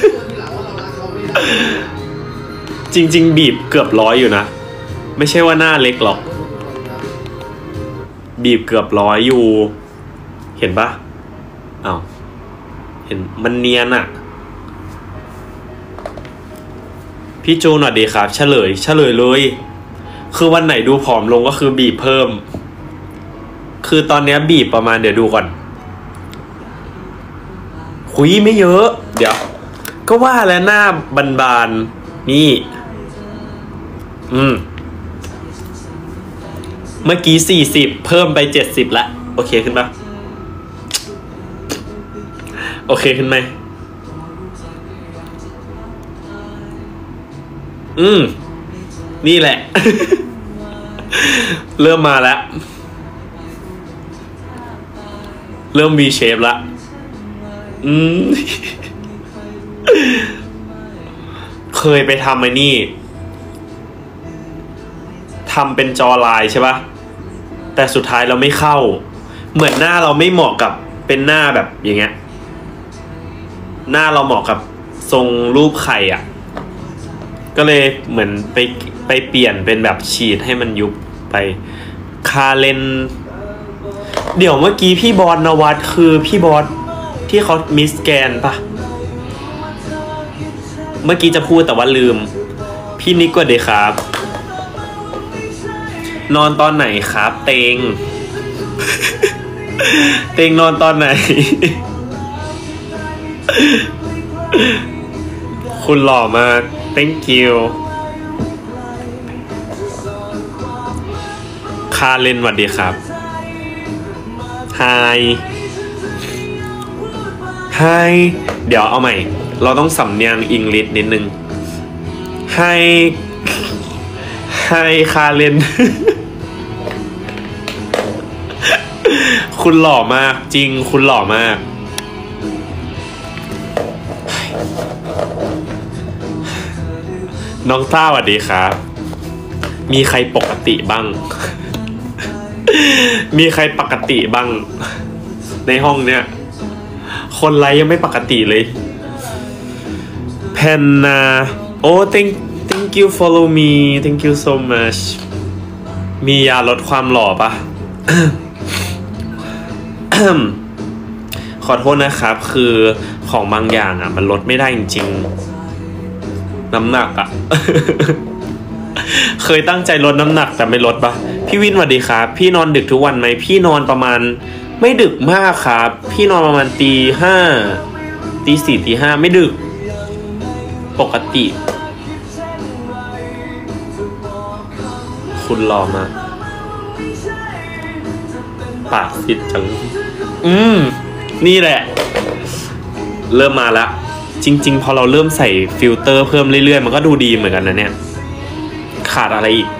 จริงๆบีบเกือบร้อยอยู่นะไม่ใช่ว่าหน้าเล็กหรอกบีบเกือบร้อยอยู่เห็นปะอ้าวเห็นมันเนียนอะพี่จูนสวัสดีครับเฉลยเฉลยเลยคือวันไหนดูผอมลงก็คือบีบเพิ่มคือตอนนี้บีบประมาณเดี๋ยวดูก่อนหุยไม่เยอะเดี๋ยวก็ว่าแล้วหน้าบานๆนี่อืมเมื่อกี้สี่สิบเพิ่มไปเจ็ดสิบละโอเคขึ้นปะโอเคขึ้นไหมอืมนี่แหละ เริ่มมาแล้วเริ่ม V shape ละอืม เคยไปทำไอ้นี่ทำเป็นจอลายใช่ปะแต่สุดท้ายเราไม่เข้าเหมือนหน้าเราไม่เหมาะกับเป็นหน้าแบบอย่างเงี้ยหน้าเราเหมาะกับทรงรูปไข่อ่ะก็เลยเหมือนไปไปเปลี่ยนเป็นแบบฉีดให้มันยุบไปคาเลนเดี๋ยวเมื่อกี้พี่บอสนวัดคือพี่บอสที่เขามิสแกนปะเมื่อกี้จะพูดแต่ว่าลืมพี่นิกก็เดครับนอนตอนไหนครับเตง เตงนอนตอนไหน คุณหล่อมาก thank you คาเลนสวัสดีครับ hi hi เดี๋ยวเอาใหม่เราต้องสำเนียงอังกฤษนิดนึง hi hi คาเลน คุณหล่อมากจริงคุณหล่อมากน้องต้าสวัสดีครับมีใครปกติบ้าง มีใครปกติบ้างในห้องเนี้ยคนไลฟ์ยังไม่ปกติเลยแพนนาโอ้ thank thank you follow me thank you so much มียาลดความหล่อปะ ขอโทษนะครับคือของบางอย่างอ่ะมันลดไม่ได้จริงๆน้ำหนักอ่ะ เคยตั้งใจลดน้ำหนักแต่ไม่ลดปะพี่วินสวัสดีครับพี่นอนดึกทุกวันไหมพี่นอนประมาณไม่ดึกมากครับพี่นอนประมาณตีห้าตีสี่ตีห้าไม่ดึกปกติคุณรอมาปากฟิตจังอืมนี่แหละเริ่มมาแล้วจริงๆพอเราเริ่มใส่ฟิลเตอร์เพิ่มเรื่อยๆมันก็ดูดีเหมือนกันนะเนี่ยขาดอะไรอีก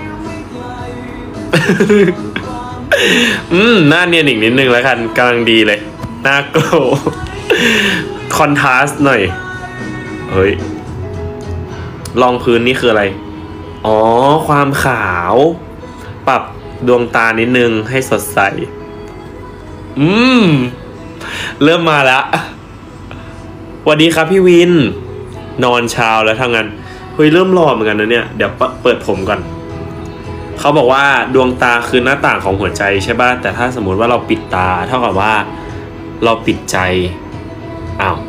อืมหน้าเนียนอีกนิดนึงแล้วกันกำลังดีเลยหน้าโกลคอนทราสต์หน่อยเฮ้ยรองพื้นนี่คืออะไรอ๋อความขาวปรับดวงตานิดนึงให้สดใสอืมเริ่มมาแล้วสวัสดีครับพี่วินนอนเช้าแล้วทั้งนั้นเฮ้ยเริ่มหล่อเหมือนกันนะเนี่ยเดี๋ยวเปิดผมก่อนเขาบอกว่าดวงตาคือหน้าต่างของหัวใจใช่ป่ะแต่ถ้าสมมุติว่าเราปิดตาเท่ากับว่าเราปิดใจอ้าว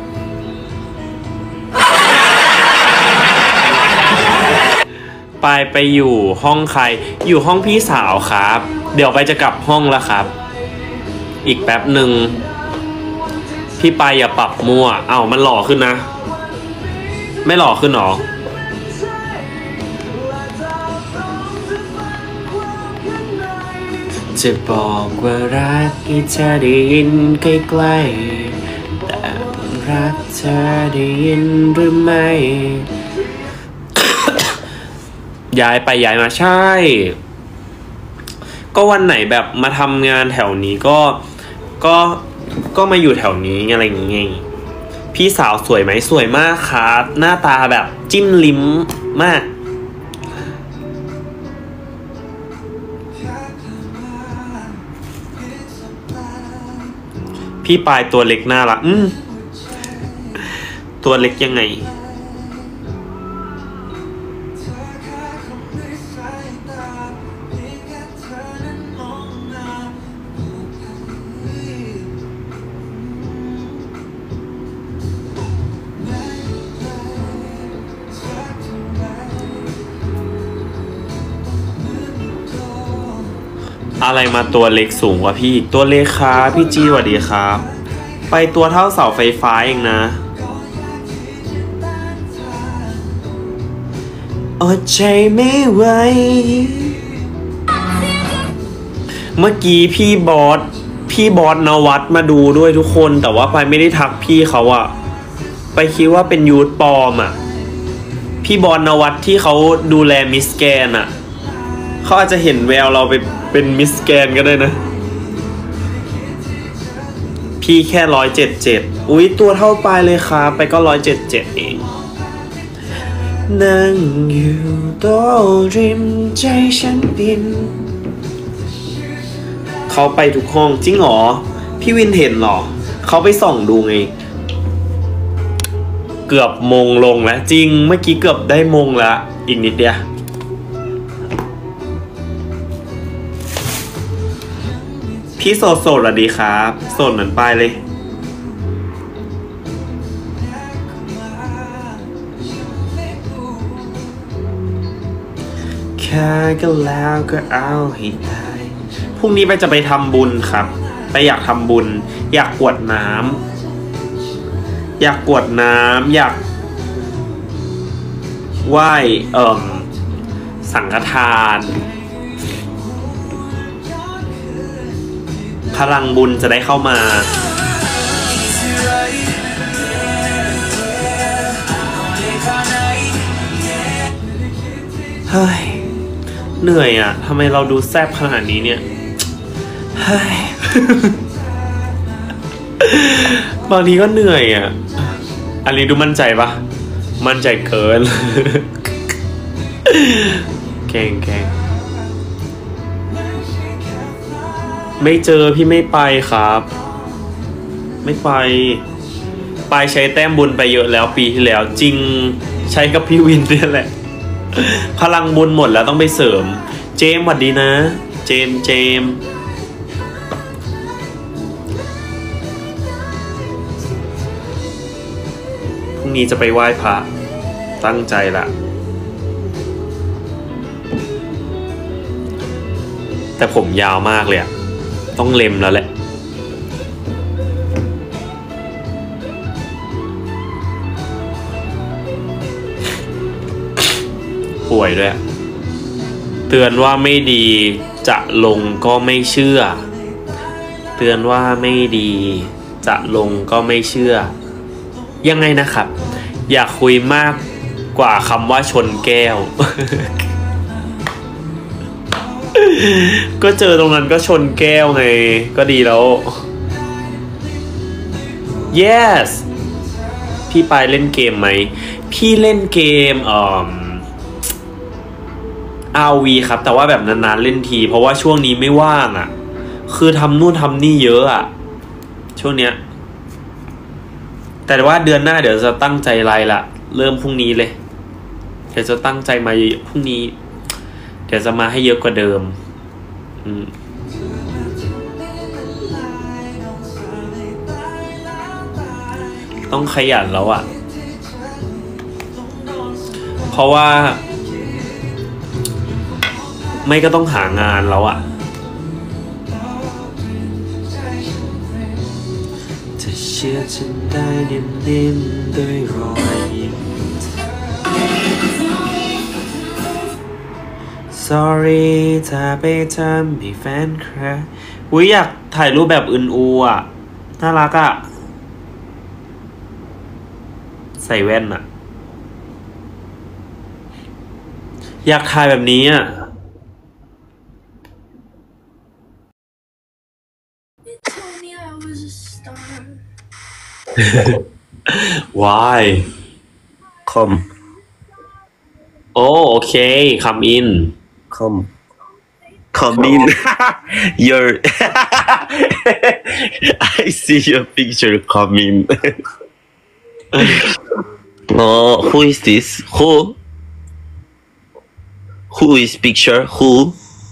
ไปไปอยู่ห้องใครอยู่ห้องพี่สาวครับเดี๋ยวไปจะกลับห้องแล้วครับอีกแป๊บหนึ่งพี่ไปอย่าปรับมั่วอ้าวมันหล่อขึ้นนะไม่หล่อขึ้นหรอจะบอกว่ารักที่เธอได้ยินใกล้ๆแต่รักเธอได้ยินหรือไม่ ย้ายไปย้ายมาใช่ก็วันไหนแบบมาทำงานแถวนี้ก็ก็ก็มาอยู่แถวนี้อะไรอย่างเงี้ยพี่สาวสวยไหมสวยมากครับหน้าตาแบบจิ้มลิ้มมากพี่ปายตัวเล็กน่ารักอืมตัวเล็กยังไงอะไรมาตัวเล็กสูงกว่าพี่ตัวเล็กครับพี่จีสวัสดีครับไปตัวเท่าเสาไฟฟ้าเองนะอดใจไม่ไหวเมื่อกี้พี่บอสพี่บอสนวัดมาดูด้วยทุกคนแต่ว่าไปไม่ได้ทักพี่เขาอะไปคิดว่าเป็นยูทปลอมอะพี่บอสนวัดที่เขาดูแลมิสแกนอะเขาอาจจะเห็นแววเราไปเป็นมิสแกนก็ได้นะพี่แค่ร้อยเจ็ดเจ็ดอุ๊ยตัวเท่าไปเลยครับไปก็ร้อยเจ็ดเจ็ดเองนั่งอยู่โต๊ะริมใจฉันบินเขาไปทุกห้องจริงเหรอพี่วินเห็นเหรอเขาไปส่องดูไงเกือบมงลงแล้วจริงเมื่อกี้เกือบได้มงแล้วอีกนิดเดียวพี่โสดโสดหรอดีครับโสดเหมือนปลายเลยแค่ก็แล้วก็เอาให้ได้พรุ่งนี้ไปจะไปทำบุญครับไปอยากทำบุญอยากกวดน้ำอยากกวดน้ำอยากไหว้เอ่อสังฆทานพลังบุญจะได้เข้ามาเฮ้ยเหนื่อยอ่ะทำไมเราดูแซ่บขนาดนี้เนี่ยเฮ้ย บางทีก็เหนื่อยอ่ะอันนี้ดูมั่นใจปะมั่นใจเกิน แกงแกงไม่เจอพี่ไม่ไปครับไม่ไปไปใช้แต้มบุญไปเยอะแล้วปีที่แล้วจริงใช้กับพี่วินเนี่ยแหละพลังบุญหมดแล้วต้องไปเสริมเจมส์สวัสดีนะเจมส์เจมส์พรุ่งนี้จะไปไหว้พระตั้งใจละแต่ผมยาวมากเลยอะต้องเล็มแล้วแหละป่วยด้วยเตือนว่าไม่ดีจะลงก็ไม่เชื่อเตือนว่าไม่ดีจะลงก็ไม่เชื่อยังไงนะครับอยากคุยมากกว่าคำว่าชนแก้ว ก็เจอตรงนั้นก็ชนแก้วไงก็ดีแล้ว yes พี่ไปเล่นเกมไหมพี่เล่นเกมอ่อ อาร์ วี ครับแต่ว่าแบบนานๆเล่นทีเพราะว่าช่วงนี้ไม่ว่างอ่ะคือทำนู่นทำนี่เยอะอ่ะช่วงเนี้ยแต่ว่าเดือนหน้าเดี๋ยวจะตั้งใจไล่ละเริ่มพรุ่งนี้เลยเดี๋ยวจะตั้งใจมาพรุ่งนี้เดี๋ยวจะมาให้เยอะกว่าเดิมอืมต้องขยันแล้วอ่ะเพราะว่าไม่ก็ต้องหางานแล้วอ่ะจะเชื่อฉันได้นิ่มๆด้วยรอยยิ้ม sorry ถ้าไปทำให้แฟนแคร์อุ้ยอยากถ่ายรูปแบบอื่นอูอ่ะน่ารักอ่ะใส่แว่นอ่ะอยากถ่ายแบบนี้อ่ะWhy? Come. Oh, okay. Come in. Come. Come in. Your. I see your picture. Come in. Oh, who is this? Who? Who is picture? Who?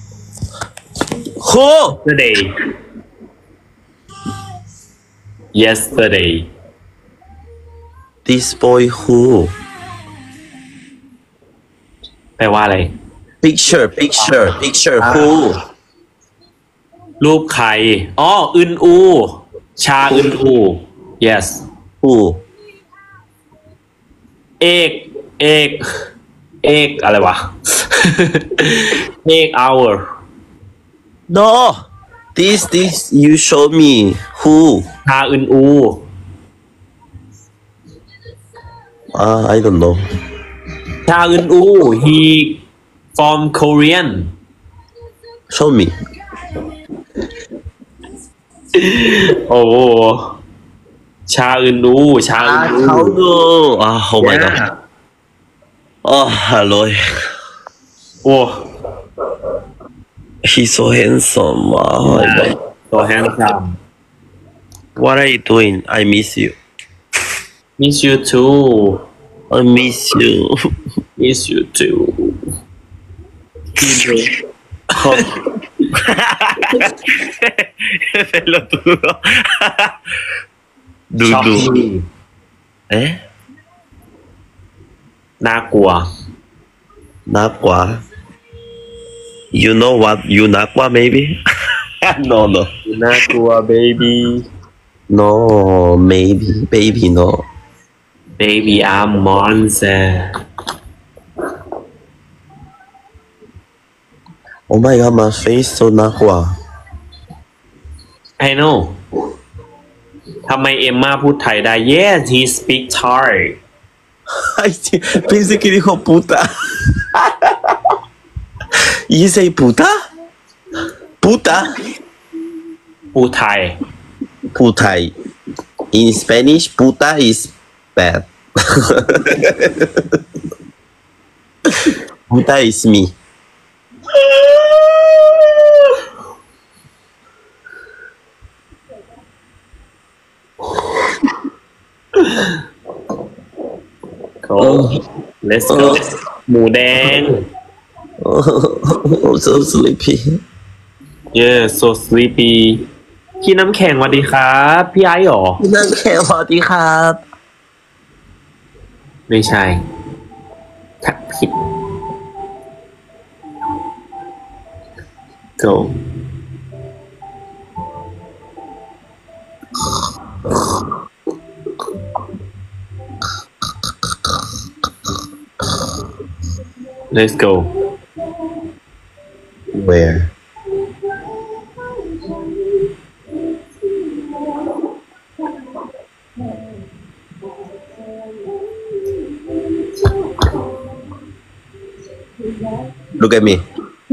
Who? Yesterday. Yesterday. This boy who? แปลว่าอะไร Picture, picture, picture who? รูปใครอ๋ออึนอูชาอึนอู yes Who? เอกเอกเอกอะไรวะ เอก our No. This this you showed me. Who? ชาอึนอู Ah, I don't know. ชาอึนอู he from Korean Show me. โอ้ชาอึนอูชาอึน Ah, อู how no? Ah, oh my god. Oh, hello. โอ้ He's so handsome. Oh my god. ตัวแฮนซัม What are you doing? I miss you. miss you too I miss you. miss you too Pelotudo. ดูช็อกดูนี่เอ๊ะน่ากลัวน่ากว่า You know what? You น่ากว่า maybe? No, no. น่ากลัว baby No, maybe. Baby, no. baby I'm monster Oh my god, my face so น่ากว่า I know ทำไมเอมมาพูดไทยได้ Yes he speak Thai Ay, pensé que dijo puta. ¿Y ese puta? Puta. พูดไทย Puta. In Spanish, puta is bad. Puta is me. Go let's go หมูแดง Oh, so sleepy. Yeah so sleepy พี่น้ำแข็งสวัสดีครับ พี่ไอ้หรอนั่งแค่สวัสดีครับไม่ใช่ทักผิด Go let's go Where? Look at me.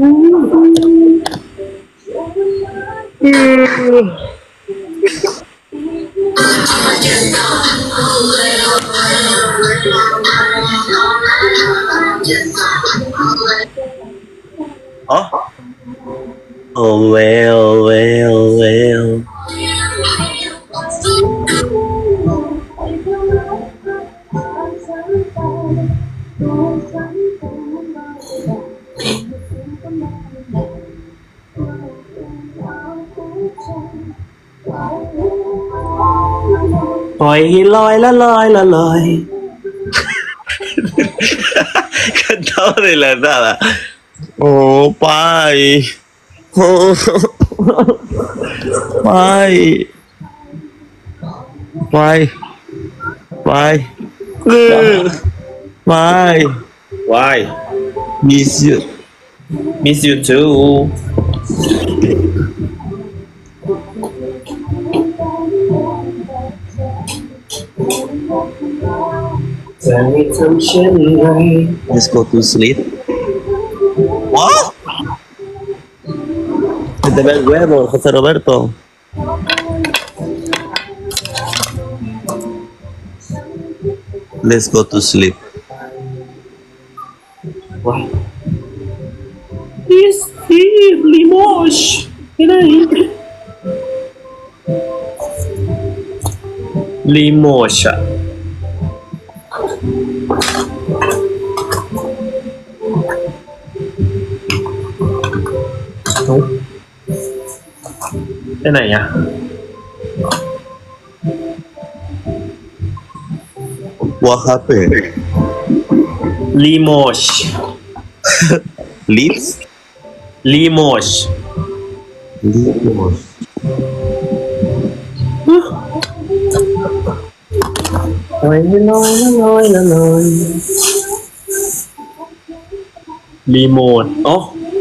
Oh. Oh well, well, well. Poi hi loi la loi la loi. Cantaba de la nada. Oh, pai. Oh, pai. Pai. Pai. Pai. Why? Miss you. Miss you too. Let's go to sleep. What? Se te ve el huevo, José Roberto. Let's go to sleep. What? This is Limoges. Limoges. Cái này à? What happened? Limoges. Lips? Limoges. รีโมทลอยลอยลอยลอยรีโมทอ๋อ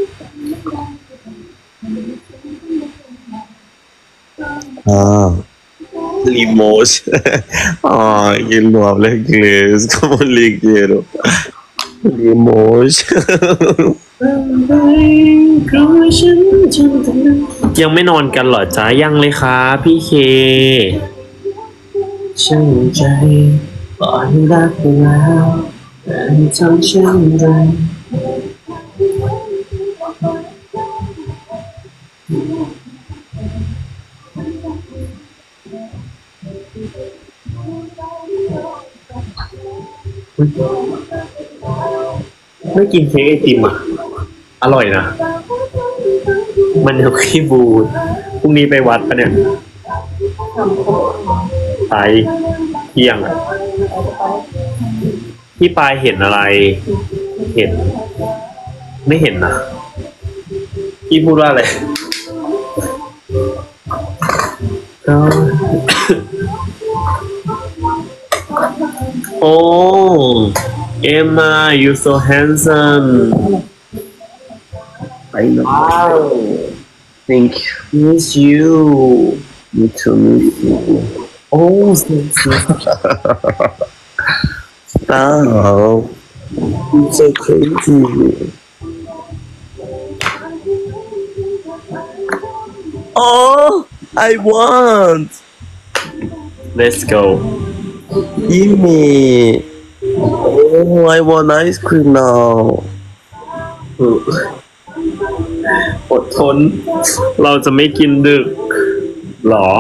อ่าLimos. Ay, él no habla inglés. ¿Cómo le quiero? Limos. ยังไม่นอนกันเหรอจ๊ะยังเลยครับพี่เคช่างใจปล่อยรักไปแล้วแต่ทำเช่นไรไม่กินเค้กไอติมอ่ะอร่อยนะมันยังขี้บูดพรุ่งนี้ไปวัดปะเนี่ยไปเที่ยงอ่ะพี่ปายเห็นอะไรเห็นไม่เห็นนะพี่พูดว่าอะไรโอ้ Emma you so handsome I know. wow Thank you. miss you Me too, miss you. oh thank you Stop. You're so crazy. Oh, I want. let's go Give me. Oh, I want ice cream now. อดทนเราจะไม่กินดึกหรอ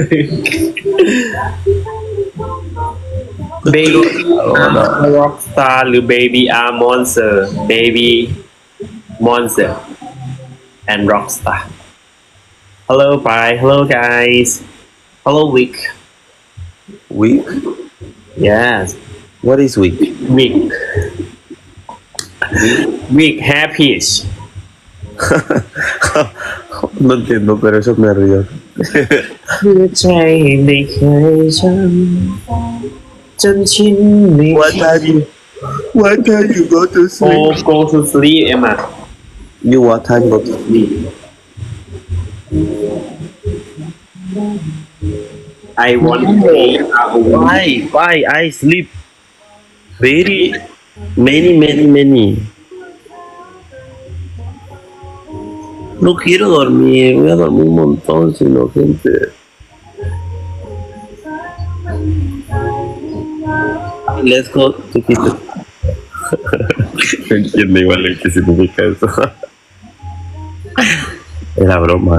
Baby Rockstar หรือ Baby R Monster Baby Monster and Rockstar Hello bye Hello guys Hello Wick Week? Yes What is week? Wick Wick Happy No entiendo, pero eso me río. คือใจไม่เคยช้ำจนชินไม่ What time you? What time you go to Oh sleep? go to sleep Emma You what time go to sleep? I want to play Why? Why I sleep? Very many, many, many. No quiero dormir, voy a dormir un montón, sino gente. Let's go to Quito. No entiendo igual el que significa eso. Era broma.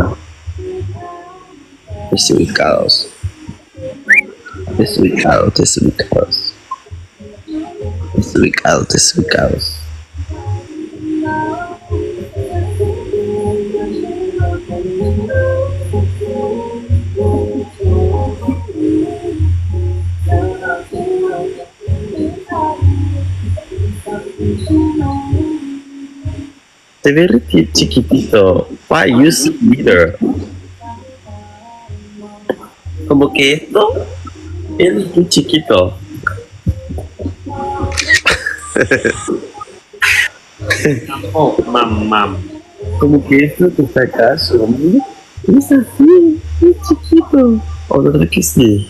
Desubicados. Desubicados, desubicados. Desubicados, desubicados. Te ve re chiquitito. Why you see leader? Como que esto es muy chiquito. Oh, mam, mam. Como que esto que está acá, son- es así, es chiquito. ¿O verdad que sí?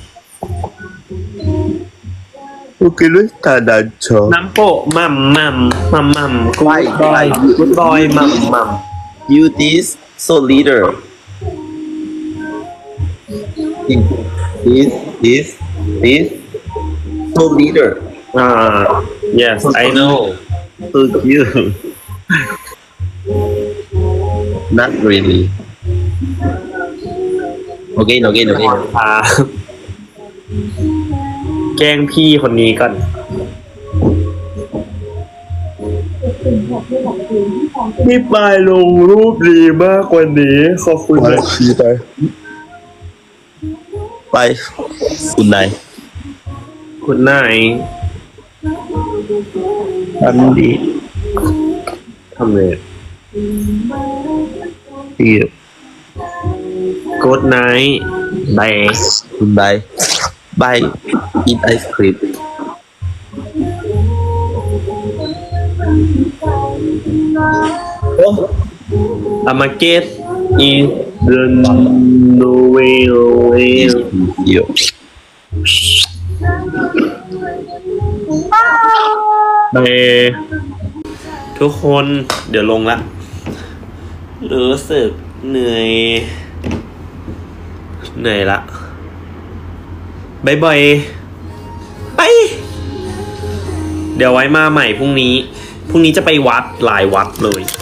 Porque no es tan ancho. น้ำโปะมัมมัมมัมมัมกู Why? บอย Why? กูบอยมัมมัม You this so leader. This, this, this, so leader. อ่า yes I know So cute. Not really. Okay, okay, okay. อ่าแกล้งพี่คนนี้ก่อนพี่ปายลงรูปดีมากกว่านี้ขอบคุณนะ Bye. Good night. คุณนาย Andy. ทำเลย See you. Good night Bye Bye Bye Eat ice cream Oh A market is the no way away เยอะไปทุกคนเดี๋ยวลงละรู้สึกเหนื่อยเหนื่อยละบายบายไปเดี๋ยวไว้มาใหม่พรุ่งนี้พรุ่งนี้จะไปวัดหลายวัดเลย